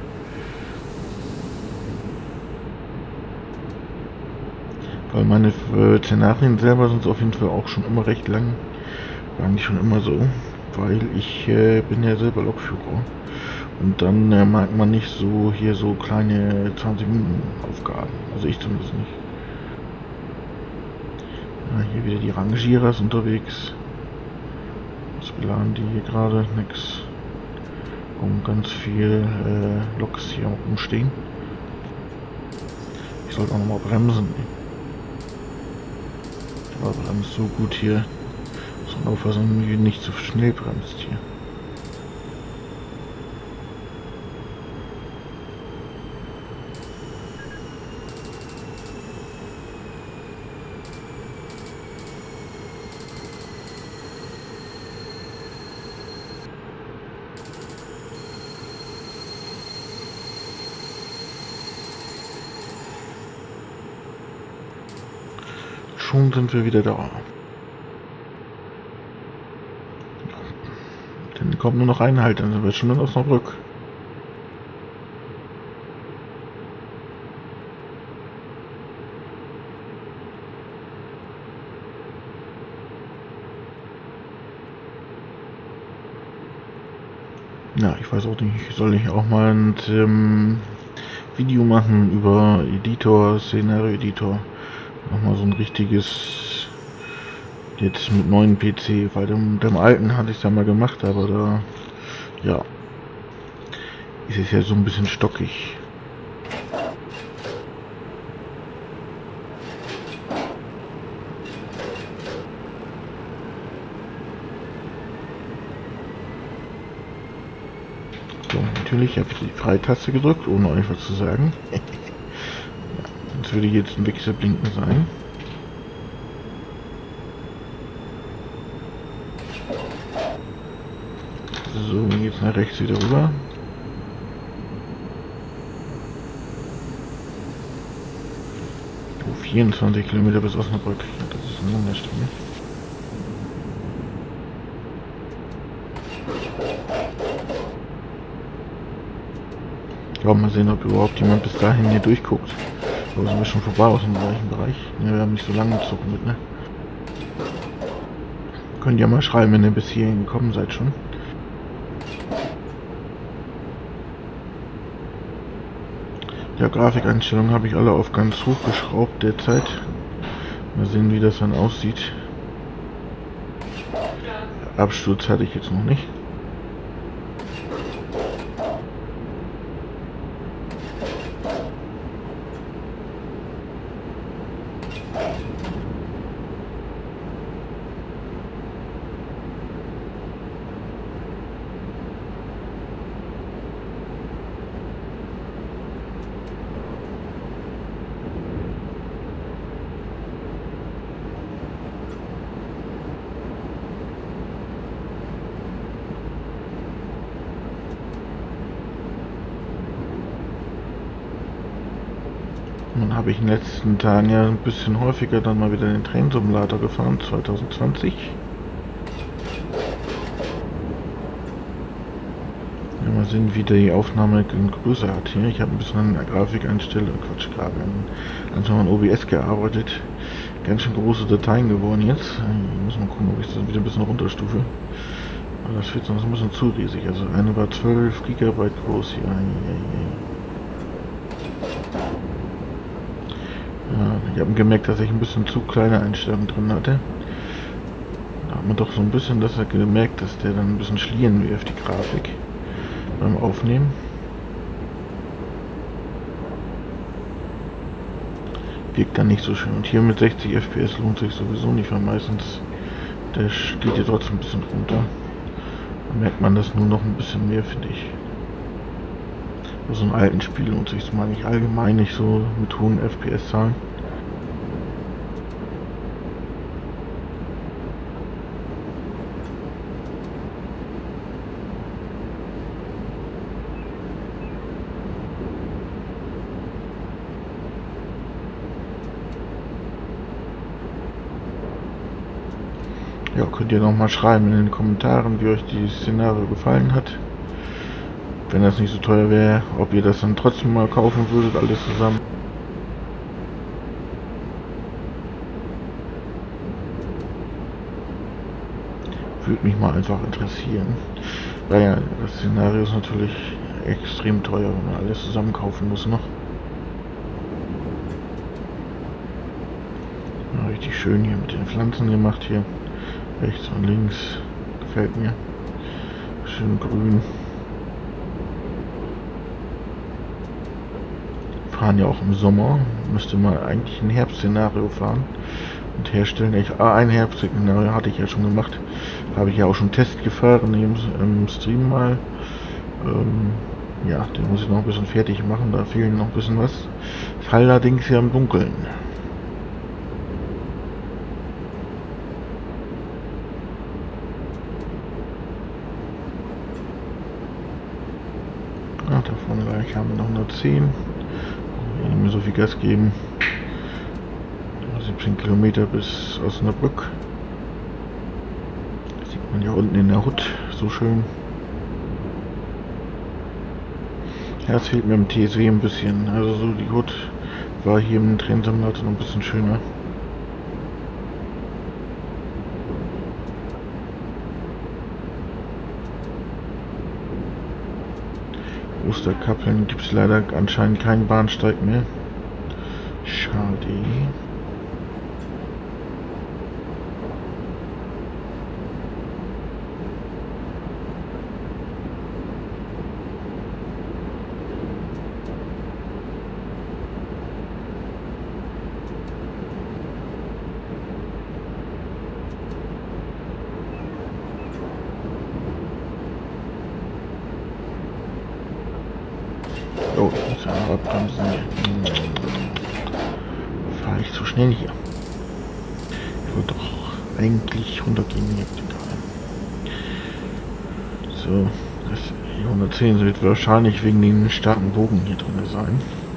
Weil meine äh, Szenarien selber sind auf jeden Fall auch schon immer recht lang. War eigentlich schon immer so. Weil ich äh, bin ja selber Lokführer. Und dann äh, mag man nicht so hier so kleine zwanzig Minuten Aufgaben. Also ich zumindest nicht. Ja, hier wieder die Rangierers unterwegs. Was beladen die hier gerade? Nix. Und ganz viel äh, Loks hier rumstehen. Ich sollte auch nochmal bremsen. Aber bremst so gut hier. Muss man aufpassen, nicht zu schnell bremst hier. Schon sind wir wieder da. Dann kommt nur noch ein Halt, dann sind wir schon in Osnabrück. Ja, ich weiß auch nicht, soll ich auch mal ein ähm, Video machen über Editor, Szenario-Editor. Nochmal so ein richtiges, jetzt mit neuen P C, weil dem, dem alten hatte ich es ja mal gemacht, aber da, ja, ist es ja so ein bisschen stockig. So, natürlich habe ich die Freitaste gedrückt, ohne euch was zu sagen. Das würde jetzt ein Wechselblinken sein. So, jetzt nach rechts wieder rüber. Oh, vierundzwanzig Kilometer bis Osnabrück. Ja, das ist eine lange Strecke. Ja, mal sehen, ob überhaupt jemand bis dahin hier durchguckt. Aber sind wir schon vorbei aus dem gleichen Bereich? Ja, wir haben nicht so lange Zug mit, ne? Könnt ihr mal schreiben, wenn ihr bis hierhin gekommen seid schon. Ja, Grafikeinstellungen habe ich alle auf ganz hoch geschraubt derzeit. Mal sehen, wie das dann aussieht. Absturz hatte ich jetzt noch nicht. Dann habe ich in den letzten Tagen ja ein bisschen häufiger dann mal wieder den Train Simulator gefahren, zwanzig zwanzig. wir mal sehen, wie die Aufnahme Größe hat hier. Ich habe ein bisschen an der Grafik einstelle, Quatsch, gerade an, an so einem O B S gearbeitet. Ganz schön große Dateien geworden jetzt. Ich muss mal gucken, ob ich das wieder ein bisschen runterstufe. Aber das wird sonst ein bisschen zu riesig. Also eine war zwölf Gigabyte groß hier. Ja, ich habe gemerkt, dass ich ein bisschen zu kleine Einstellungen drin hatte. Da hat man doch so ein bisschen das gemerkt, dass der dann ein bisschen schlieren wirft, die Grafik beim Aufnehmen. Wirkt dann nicht so schön. Und hier mit sechzig F P S lohnt sich sowieso nicht, weil meistens der geht hier trotzdem ein bisschen runter. Da merkt man das nur noch ein bisschen mehr, finde ich. Bei so einem alten Spiel lohnt sich das mal nicht allgemein nicht so mit hohen F P S-Zahlen. Ja, könnt ihr noch mal schreiben in den Kommentaren, wie euch die Szenario gefallen hat. Wenn das nicht so teuer wäre, ob ihr das dann trotzdem mal kaufen würdet, alles zusammen. Würde mich mal einfach interessieren. Weil ja, das Szenario ist natürlich extrem teuer, wenn man alles zusammen kaufen muss noch. Ja, richtig schön hier mit den Pflanzen gemacht hier. Rechts und links. Gefällt mir. Schön grün. Fahren ja auch im Sommer. Müsste man eigentlich ein Herbstszenario fahren und herstellen. Ich, ah, ein Herbstszenario hatte ich ja schon gemacht. Habe ich ja auch schon Test gefahren im, im Stream mal. Ähm, ja, den muss ich noch ein bisschen fertig machen. Da fehlt noch ein bisschen was. Ist allerdings ja im Dunkeln. Ach, da vorne gleich haben wir noch hundertzehn. Nicht mehr so viel Gas geben. siebzehn Kilometer bis Osnabrück. Das sieht man ja unten in der Hut so schön. Ja, es fehlt mir im T S W ein bisschen. Also so die Hut war hier im Trennsimulator noch ein bisschen schöner. Osterkappeln gibt es leider anscheinend keinen Bahnsteig mehr. Schade. Oh, ich muss ja abbremsen. Fahre ich zu schnell hier. Ich wollte doch eigentlich runtergehen jetzt egal. So, das hundertzehn wird wahrscheinlich wegen den starken Bogen hier drin sein.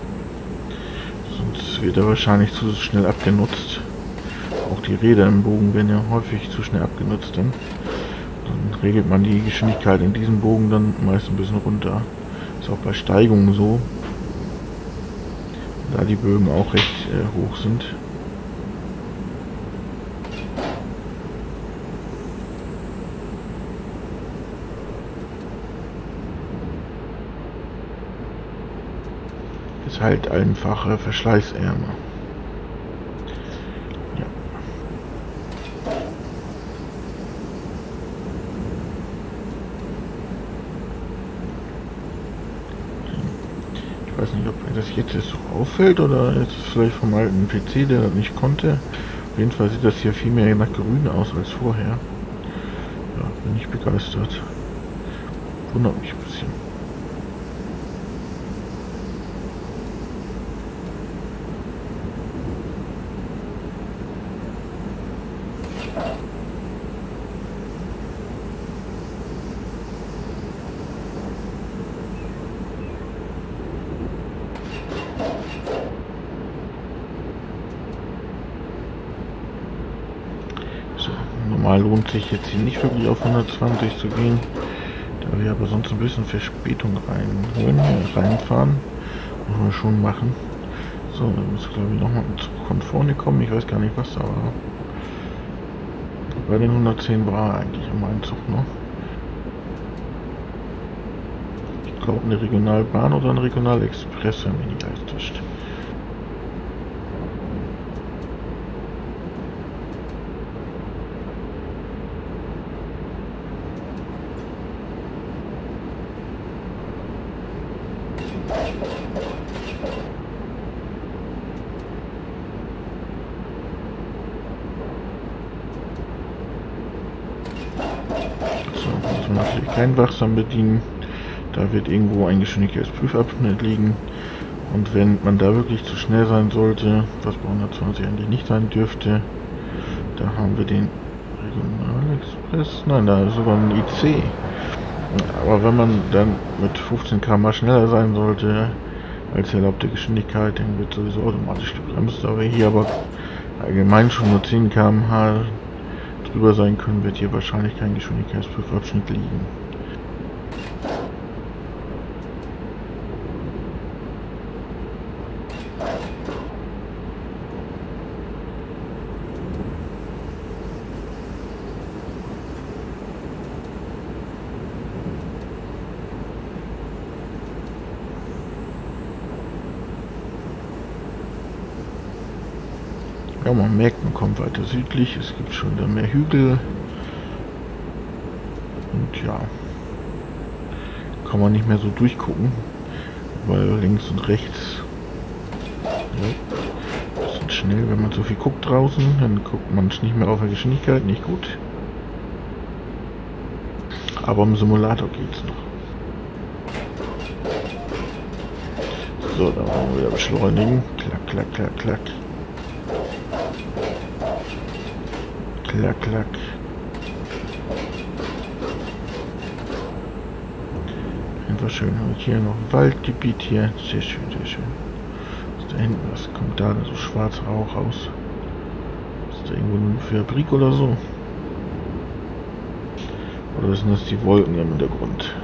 Sonst wird er wahrscheinlich zu schnell abgenutzt. Auch die Räder im Bogen werden ja häufig zu schnell abgenutzt dann. Dann regelt man die Geschwindigkeit in diesem Bogen dann meist ein bisschen runter. Ist auch bei Steigungen so, da die Bögen auch recht äh, hoch sind. Ist halt einfach äh, verschleißärmer. Ja. Ich weiß nicht, ob mir das jetzt so auffällt oder jetzt vielleicht vom alten P C, der das nicht konnte. Auf jeden Fall sieht das hier viel mehr nach grün aus als vorher. Ja, bin ich begeistert. Wundert mich ein bisschen. Normal lohnt sich jetzt hier nicht wirklich auf hundertzwanzig zu gehen. Da Da wir aber sonst ein bisschen Verspätung reinholen, äh, reinfahren, müssen wir schon machen. So, dann muss glaube ich nochmal von vorne kommen. Ich weiß gar nicht, was da war. Bei den hundertzehn war eigentlich im Einzug noch. Ich glaube eine Regionalbahn oder ein Regionalexpress, wenn mich nicht alles täuscht. Natürlich kein Wachsam bedienen, da wird irgendwo ein Geschwindigkeitsprüfabschnitt liegen und wenn man da wirklich zu schnell sein sollte, was bei hundertzwanzig eigentlich nicht sein dürfte, da haben wir den Regionalexpress, nein, da ist sogar ein I C, aber wenn man dann mit fünfzehn Kilometer pro Stunde schneller sein sollte als die erlaubte Geschwindigkeit, dann wird sowieso automatisch gebremst, da wir hier aber allgemein schon nur zehn Kilometer pro Stunde drüber sein können, wird hier wahrscheinlich kein Geschwindigkeitsprüfabschnitt liegen. Ja, man merkt, man kommt weiter südlich, es gibt schon da mehr Hügel und ja, kann man nicht mehr so durchgucken, weil links und rechts, ja, bisschen schnell, wenn man so viel guckt draußen, dann guckt man nicht mehr auf der Geschwindigkeit, nicht gut, aber im Simulator geht's noch. So, dann wollen wir wieder beschleunigen, klack, klack, klack, klack. Klack, klack. Einfach schön. Und hier noch ein Waldgebiet hier. Sehr schön, sehr schön. Was ist da hinten? Was kommt da so schwarzer Rauch raus? Ist da irgendwo eine Fabrik oder so? Oder sind das die Wolken im Hintergrund?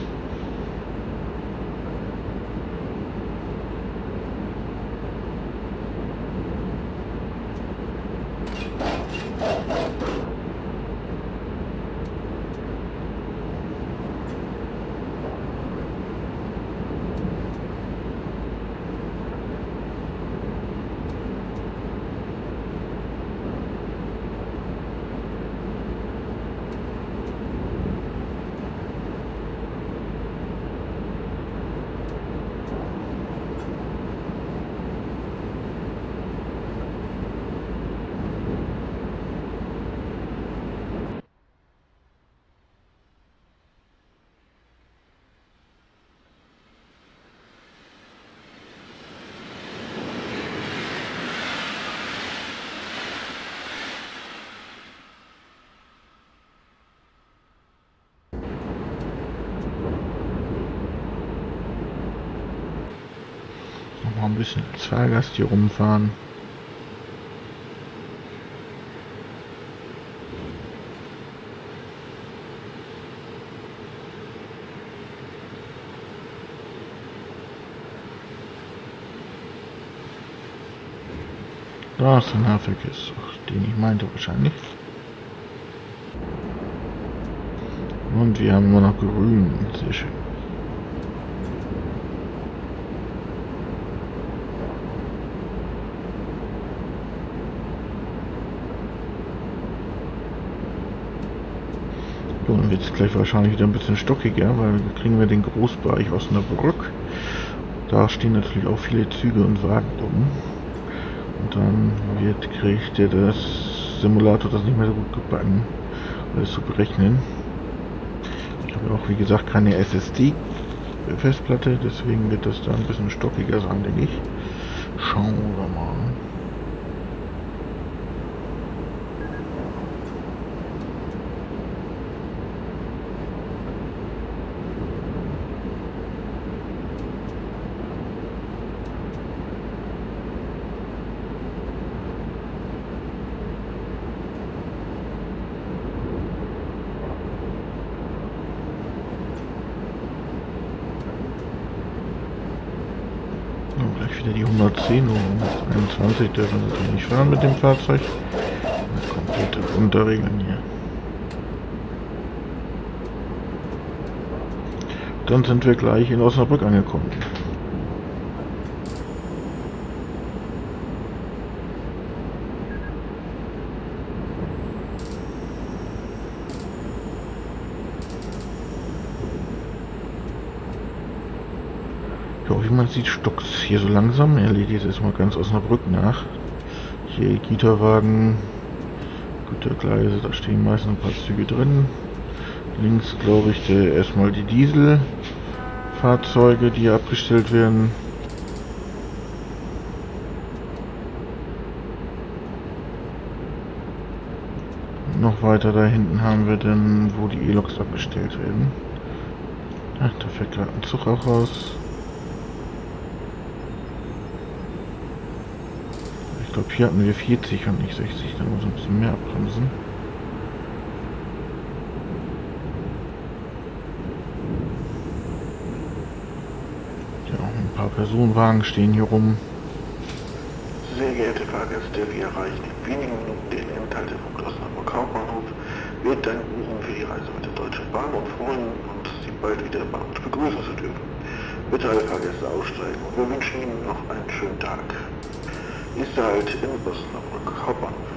Noch ein bisschen Fahrgast hier rumfahren. Da ist der Nahverkehrszug, den ich meinte wahrscheinlich. Und wir haben immer noch grün, sehr schön. So, dann wird es gleich wahrscheinlich wieder ein bisschen stockiger, weil dann kriegen wir den Großbereich Osnabrück. Da stehen natürlich auch viele Züge und Wagen rum. Und dann wird, kriegt der das Simulator das nicht mehr so gut gebacken, alles zu berechnen. Ich habe auch wie gesagt keine S S D-Festplatte, deswegen wird das da ein bisschen stockiger sein, denke ich. Schauen wir mal. wieder die hundertzehn und hunderteinundzwanzig dürfen wir natürlich nicht fahren mit dem Fahrzeug. Komplette Unterregeln hier. Dann sind wir gleich in Osnabrück angekommen. Ja, wie man sieht, stockt es hier so langsam. Er lädt jetzt erstmal ganz Osnabrück nach. Hier Güterwagen, Gütergleise, da stehen meistens ein paar Züge drin. Links, glaube ich, der, erstmal die Dieselfahrzeuge, die hier abgestellt werden. Noch weiter da hinten haben wir dann, wo die E-Loks abgestellt werden. Ach, da fährt gerade ein Zug auch raus. Ich glaube, hier hatten wir vierzig und nicht sechzig, da muss ein bisschen mehr abbremsen. Ja, ein paar Personenwagen stehen hier rum. Sehr geehrte Fahrgäste, wir erreichen in wenigen Minuten den Endhaltepunkt Osnabrück Hauptbahnhof. Wir danken Ihnen für die Reise mit der Deutschen Bahn und freuen uns, Sie bald wieder bei uns begrüßen zu dürfen. Bitte alle Fahrgäste aussteigen und wir wünschen Ihnen noch einen schönen Tag. Ist halt in Osnabrück Hauptbahnhof.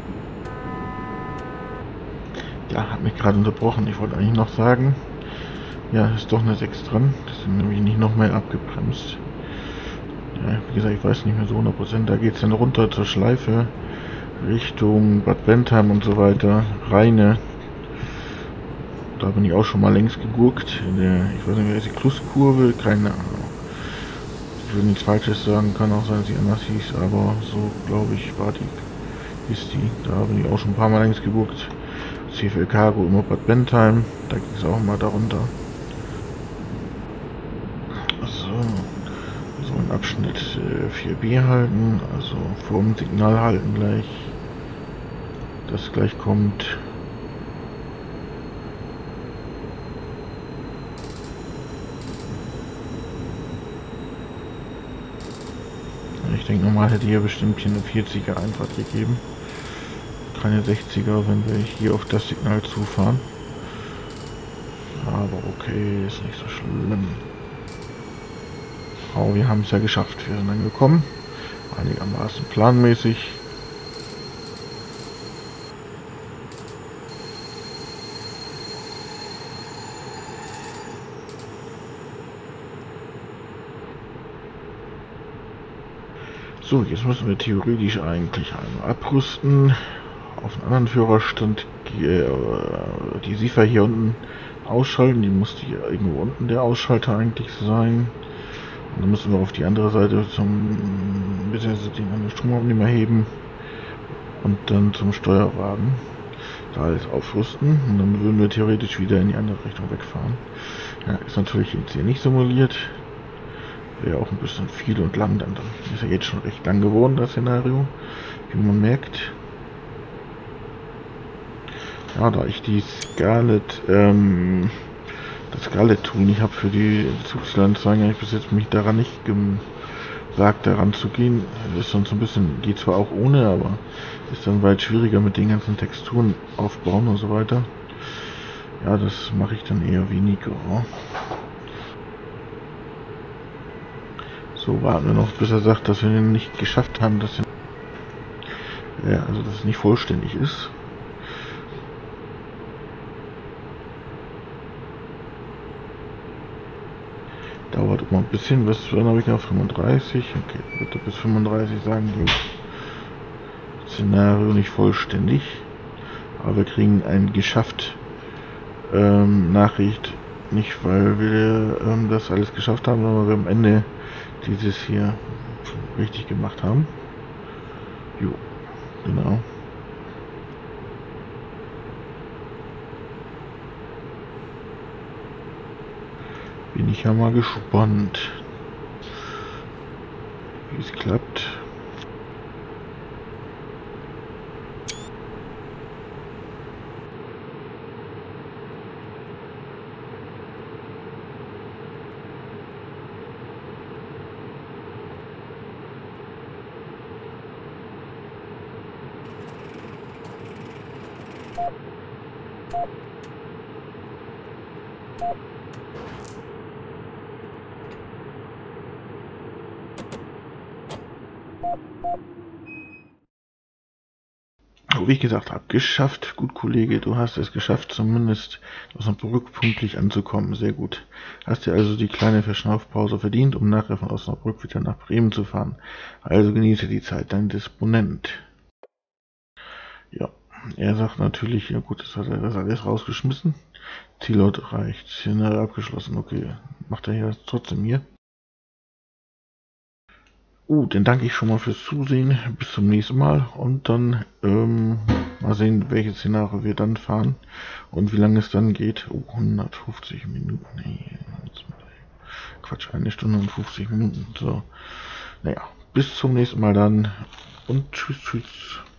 Ja, hat mich gerade unterbrochen. Ich wollte eigentlich noch sagen, ja, ist doch eine sechs dran. Das sind nämlich nicht noch mehr abgebremst. Ja, wie gesagt, ich weiß nicht mehr so hundert Prozent. Da geht es dann runter zur Schleife Richtung Bad Bentheim und so weiter. Rheine. Da bin ich auch schon mal längs gegurkt. In der, ich weiß nicht mehr, ist die Kluskurve? Keine Ahnung. Ich will nichts Falsches sagen, kann auch sein, dass sie anders hieß, aber so glaube ich war die, ist die. Da bin ich auch schon ein paar Mal längs geguckt. C F L Cargo immer Bad Bentheim, da ging es auch mal darunter. So, so ein Abschnitt äh, vier B halten, also vor dem Signal halten gleich, das gleich kommt. Ich denke, normal hätte hier bestimmt hier eine vierziger Einfahrt gegeben. Keine sechziger, wenn wir hier auf das Signal zufahren. Aber okay, ist nicht so schlimm. Aber wir haben es ja geschafft. Wir sind angekommen. Einigermaßen planmäßig. So, jetzt müssen wir theoretisch eigentlich einmal abrüsten, auf einen anderen Führerstand äh, die SIFA hier unten ausschalten, die musste hier irgendwo unten der Ausschalter eigentlich sein. Und dann müssen wir auf die andere Seite zum, beziehungsweise den anderen Stromabnehmer heben und dann zum Steuerwagen da alles aufrüsten und dann würden wir theoretisch wieder in die andere Richtung wegfahren. Ja, ist natürlich jetzt hier nicht simuliert. Wäre auch ein bisschen viel und lang, dann ist ja jetzt schon recht lang geworden, das Szenario, wie man merkt. Ja, da ich die Scarlett, ähm, das Scarlett-Tool nicht habe für die Zugzielanzeigen, habe ich bis jetzt mich daran nicht gewagt, daran zu gehen. Das ist sonst ein bisschen, geht zwar auch ohne, aber ist dann weit schwieriger mit den ganzen Texturen aufbauen und so weiter. Ja, das mache ich dann eher weniger. So, warten wir noch, bis er sagt, dass wir den nicht geschafft haben, dass er, ja, also dass es nicht vollständig ist. Dauert immer ein bisschen, bis dann habe ich noch fünfunddreißig. Okay, bitte bis fünfunddreißig sagen die Szenario nicht vollständig. Aber wir kriegen ein geschafft ähm, Nachricht. Nicht weil wir ähm, das alles geschafft haben, sondern weil wir am Ende dieses hier richtig gemacht haben. Jo, genau. Bin ich ja mal gespannt, wie es klappt. Wie gesagt, abgeschafft. Gut, Kollege, du hast es geschafft, zumindest aus dem Osnabrück pünktlich anzukommen. Sehr gut. Hast dir also die kleine Verschnaufpause verdient, um nachher von Osnabrück wieder nach Bremen zu fahren. Also genieße die Zeit, dein Disponent. Ja, er sagt natürlich, ja gut, das hat er das alles rausgeschmissen. Zielort erreicht. Szenario abgeschlossen. Okay, macht er hier trotzdem hier. Uh, dann danke ich schon mal fürs Zusehen. Bis zum nächsten Mal. Und dann ähm, mal sehen, welche Szenario wir dann fahren. Und wie lange es dann geht. Oh, hundertfünfzig Minuten. Nee, Quatsch, eine Stunde und fünfzig Minuten. So, naja, bis zum nächsten Mal dann. Und tschüss, tschüss.